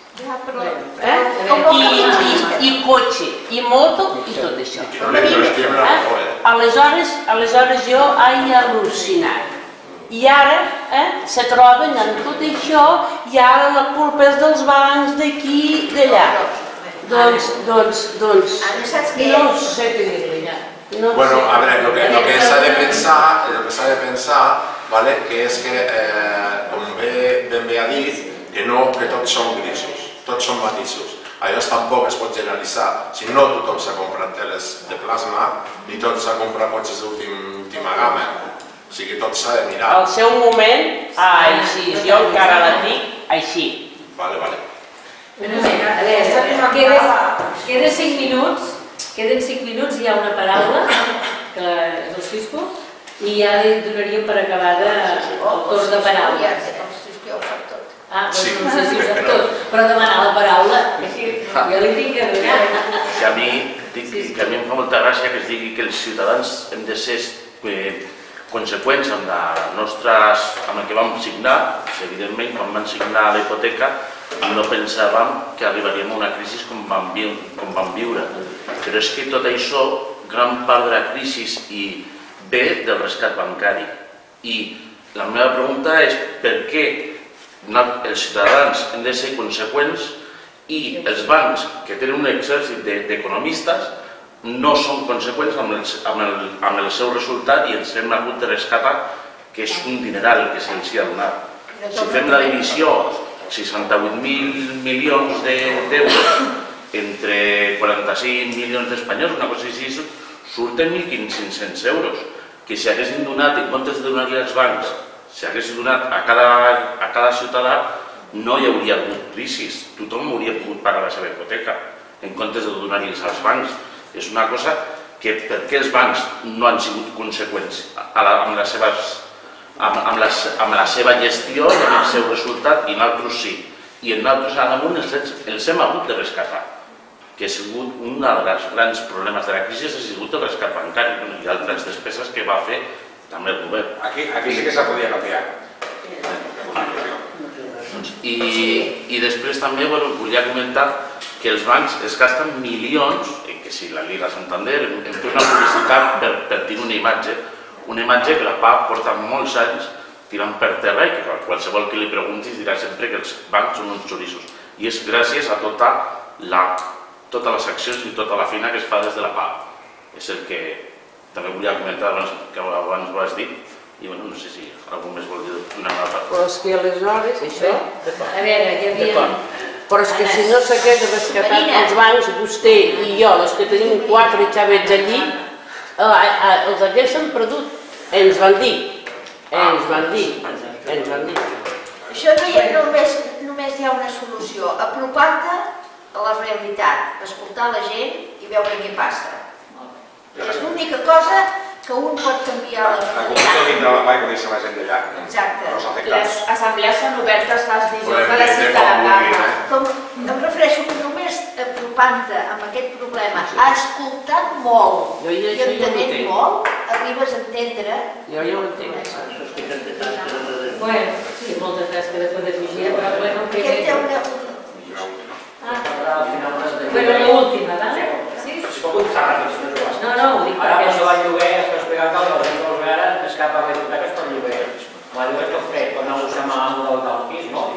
Speaker 3: I cotxe, i moto, i tot això. Aleshores jo he al·lucinat. I ara se troben amb tot això i ara la culpa és dels bancs d'aquí i d'allà. Doncs, doncs, doncs, no sé què dir-li ja.
Speaker 6: Bueno, a veure, el que s'ha de pensar, el que s'ha de pensar, que és que, com ben bé ha dit, que no, que tots són grisos, tots són matisos. Allò tampoc es pot generalitzar. Si no, tothom s'ha comprat teles de plasma i tot s'ha comprat cotxes d'última gamma. O sigui, tot s'ha de mirar.
Speaker 3: Al seu moment, així, jo encara la tinc així.
Speaker 6: Vale, vale.
Speaker 1: Queden cinc minuts. Queden cinc minuts, hi ha una paraula, que és el Cisco, i ja li donaríem per acabada el torn de paraula. Ah, no sé si ho sap tot, però demanar la paraula, jo li tinc que donar.
Speaker 10: Que a mi em fa molta gràcia que es digui que els ciutadans hem de ser conseqüents amb el que vam signar. Evidentment, quan vam signar la hipoteca, no pensàvem que arribaríem a una crisi com vam viure. Però és que tot això, gran part de la crisi ve del rescat bancari. I la meva pregunta és per què els ciutadans hem de ser conseqüents i els bancs, que tenen un exèrcit d'economistes, no són conseqüents amb el seu resultat i ens hem hagut de rescatar, que és un dineral que se'ls ha donat. Si fem la divisió, seixanta-vuit mil milions d'euros entre quaranta-cinc milions d'espanyols, una cosa així, surten mil cinc-cents euros, que si haguessin donat, en comptes de donar-li als bancs, si haguessin donat a cada ciutadà, no hi hauria hagut crisi, tothom hauria pogut pagar la seva hipoteca, en comptes de donar-los als bancs. És una cosa que per què els bancs no han sigut conseqüents amb la seva gestió i amb el seu resultat, i nosaltres sí. I en nosaltres a damunt els hem hagut de rescatar, que ha sigut un dels grans problemes de la crisi, ha sigut el rescat bancari i altres despeses que va fer també el govern.
Speaker 5: Aquí sí que s'ha podia canviar.
Speaker 10: I després també volia comentar que els bancs es gasten milions, que si la Liga Santander, en fer una publicitat per tenir una imatge, una imatge que la P A porta molts anys tirant per terra i que qualsevol que li preguntis dirà sempre que els bancs són uns xoriços. i és gràcies a tota la, totes les accions i tota la feina que es fa des de la P A C. És el que també volia comentar abans, que abans ho has dit, i bueno, no sé si algú més vol dir una altra cosa.
Speaker 3: Però és que aleshores, això...
Speaker 1: A veure, hi havia...
Speaker 3: Però és que si no s'hagués rescatat els bancs, vostè i jo, els que tenim quatre xavets allí, els haguéssim perdut. Ens van dir, ens van dir, ens van dir.
Speaker 2: Això no hi ha, només, només hi ha una solució, apropar-te a la realitat, escoltar la gent i veure què passa. És l'única cosa que un pot canviar la
Speaker 5: realitat. La comissió dintre la P A C coneix la gent d'allà.
Speaker 2: Exacte.
Speaker 11: Les assemblees són obertes, fas dijous a les sis de la tarda.
Speaker 2: Com em refereixo que només apropant-te amb aquest problema, escoltant molt i entenent molt, arribes a entendre...
Speaker 3: Jo ja ho entenc.
Speaker 1: Bueno, sí, moltes gràcies que després de fugir, però bueno, primer...
Speaker 2: Aquest té una...
Speaker 1: Però l'última, ¿vale? Sí? No, no, ho dic perquè...
Speaker 12: Ara quan se va al lloguer, es va explicar que el que no ara és cap a hipoteques per lloguer. El lloguer tot fet, quan negociem amb el del pis, no?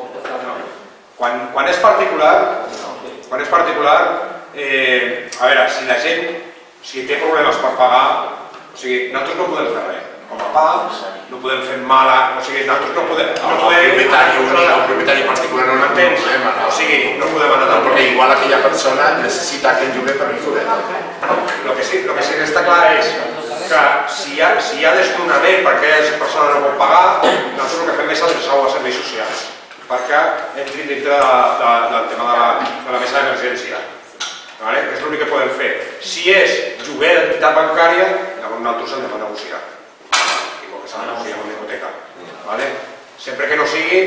Speaker 5: Quan és particular, quan és particular, a veure, si la gent, si té problemes per pagar, o sigui, nosaltres no podem fer res. Com a P A C, no podem fer mala, o sigui, nosaltres no podem...
Speaker 6: El propietari particular no
Speaker 5: entens, o sigui, no podem anar tant.
Speaker 6: Perquè igual aquella persona necessita aquell lloguer per viure.
Speaker 5: El que sí que està clar és que si hi ha desnonament perquè aquella persona no pot pagar, nosaltres el que fem és adreçar-ho a serveis socials, perquè entrin dintre del tema de la mesa d'emergència. És l'únic que podem fer. Si és lloguer d'entitat bancària, llavors nosaltres hem de negociar. S'ha de negociar amb una hipoteca. Sempre que no sigui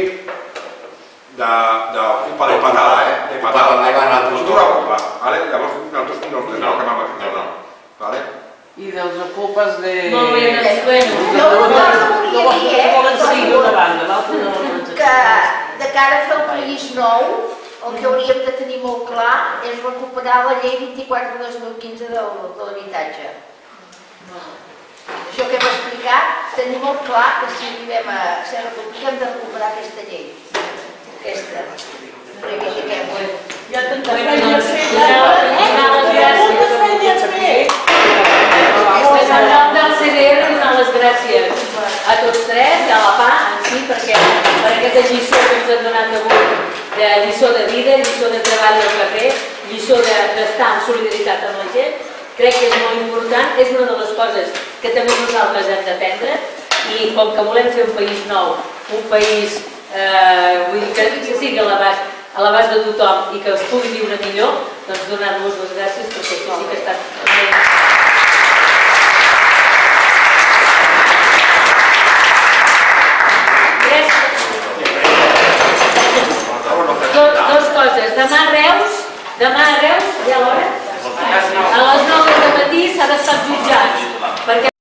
Speaker 5: d'ocupa de patada, de patada, de cultura ocupa. Llavors nosaltres no ens toquem amb això.
Speaker 3: I dels ocupes de...
Speaker 1: Molt bé, doncs, bueno.
Speaker 2: Jo una cosa volia dir, eh?
Speaker 3: Volen seguir una banda, l'altra no.
Speaker 2: Que de cara a fer el país nou, el que hauríem de tenir molt clar és recuperar la llei vint-i-quatre dos mil quinze de l'habitatge. Això que hem explicat, tenim molt clar que si arribem a ser república hem de recuperar aquesta llei. Aquesta. Reivindiquem.
Speaker 3: Ja tantes feines fet.
Speaker 1: En el nom del C D R donar les gràcies a tots tres i a la P A en si perquè per aquesta lliçó que ens han donat avui, de lliçó de vida, lliçó de treball al carrer, lliçó d'estar en solidaritat amb la gent. Crec que és molt important, és una de les coses que també nosaltres hem d'aprendre i com que volem fer un país nou, un país que sigui a l'abast de tothom i que es pugui viure millor, doncs donar-vos les gràcies perquè això sí que ha estat... Dos coses, demà a Reus, demà a Reus, ja a l'hora? A les nou del matí s'ha d'estar jutjats, perquè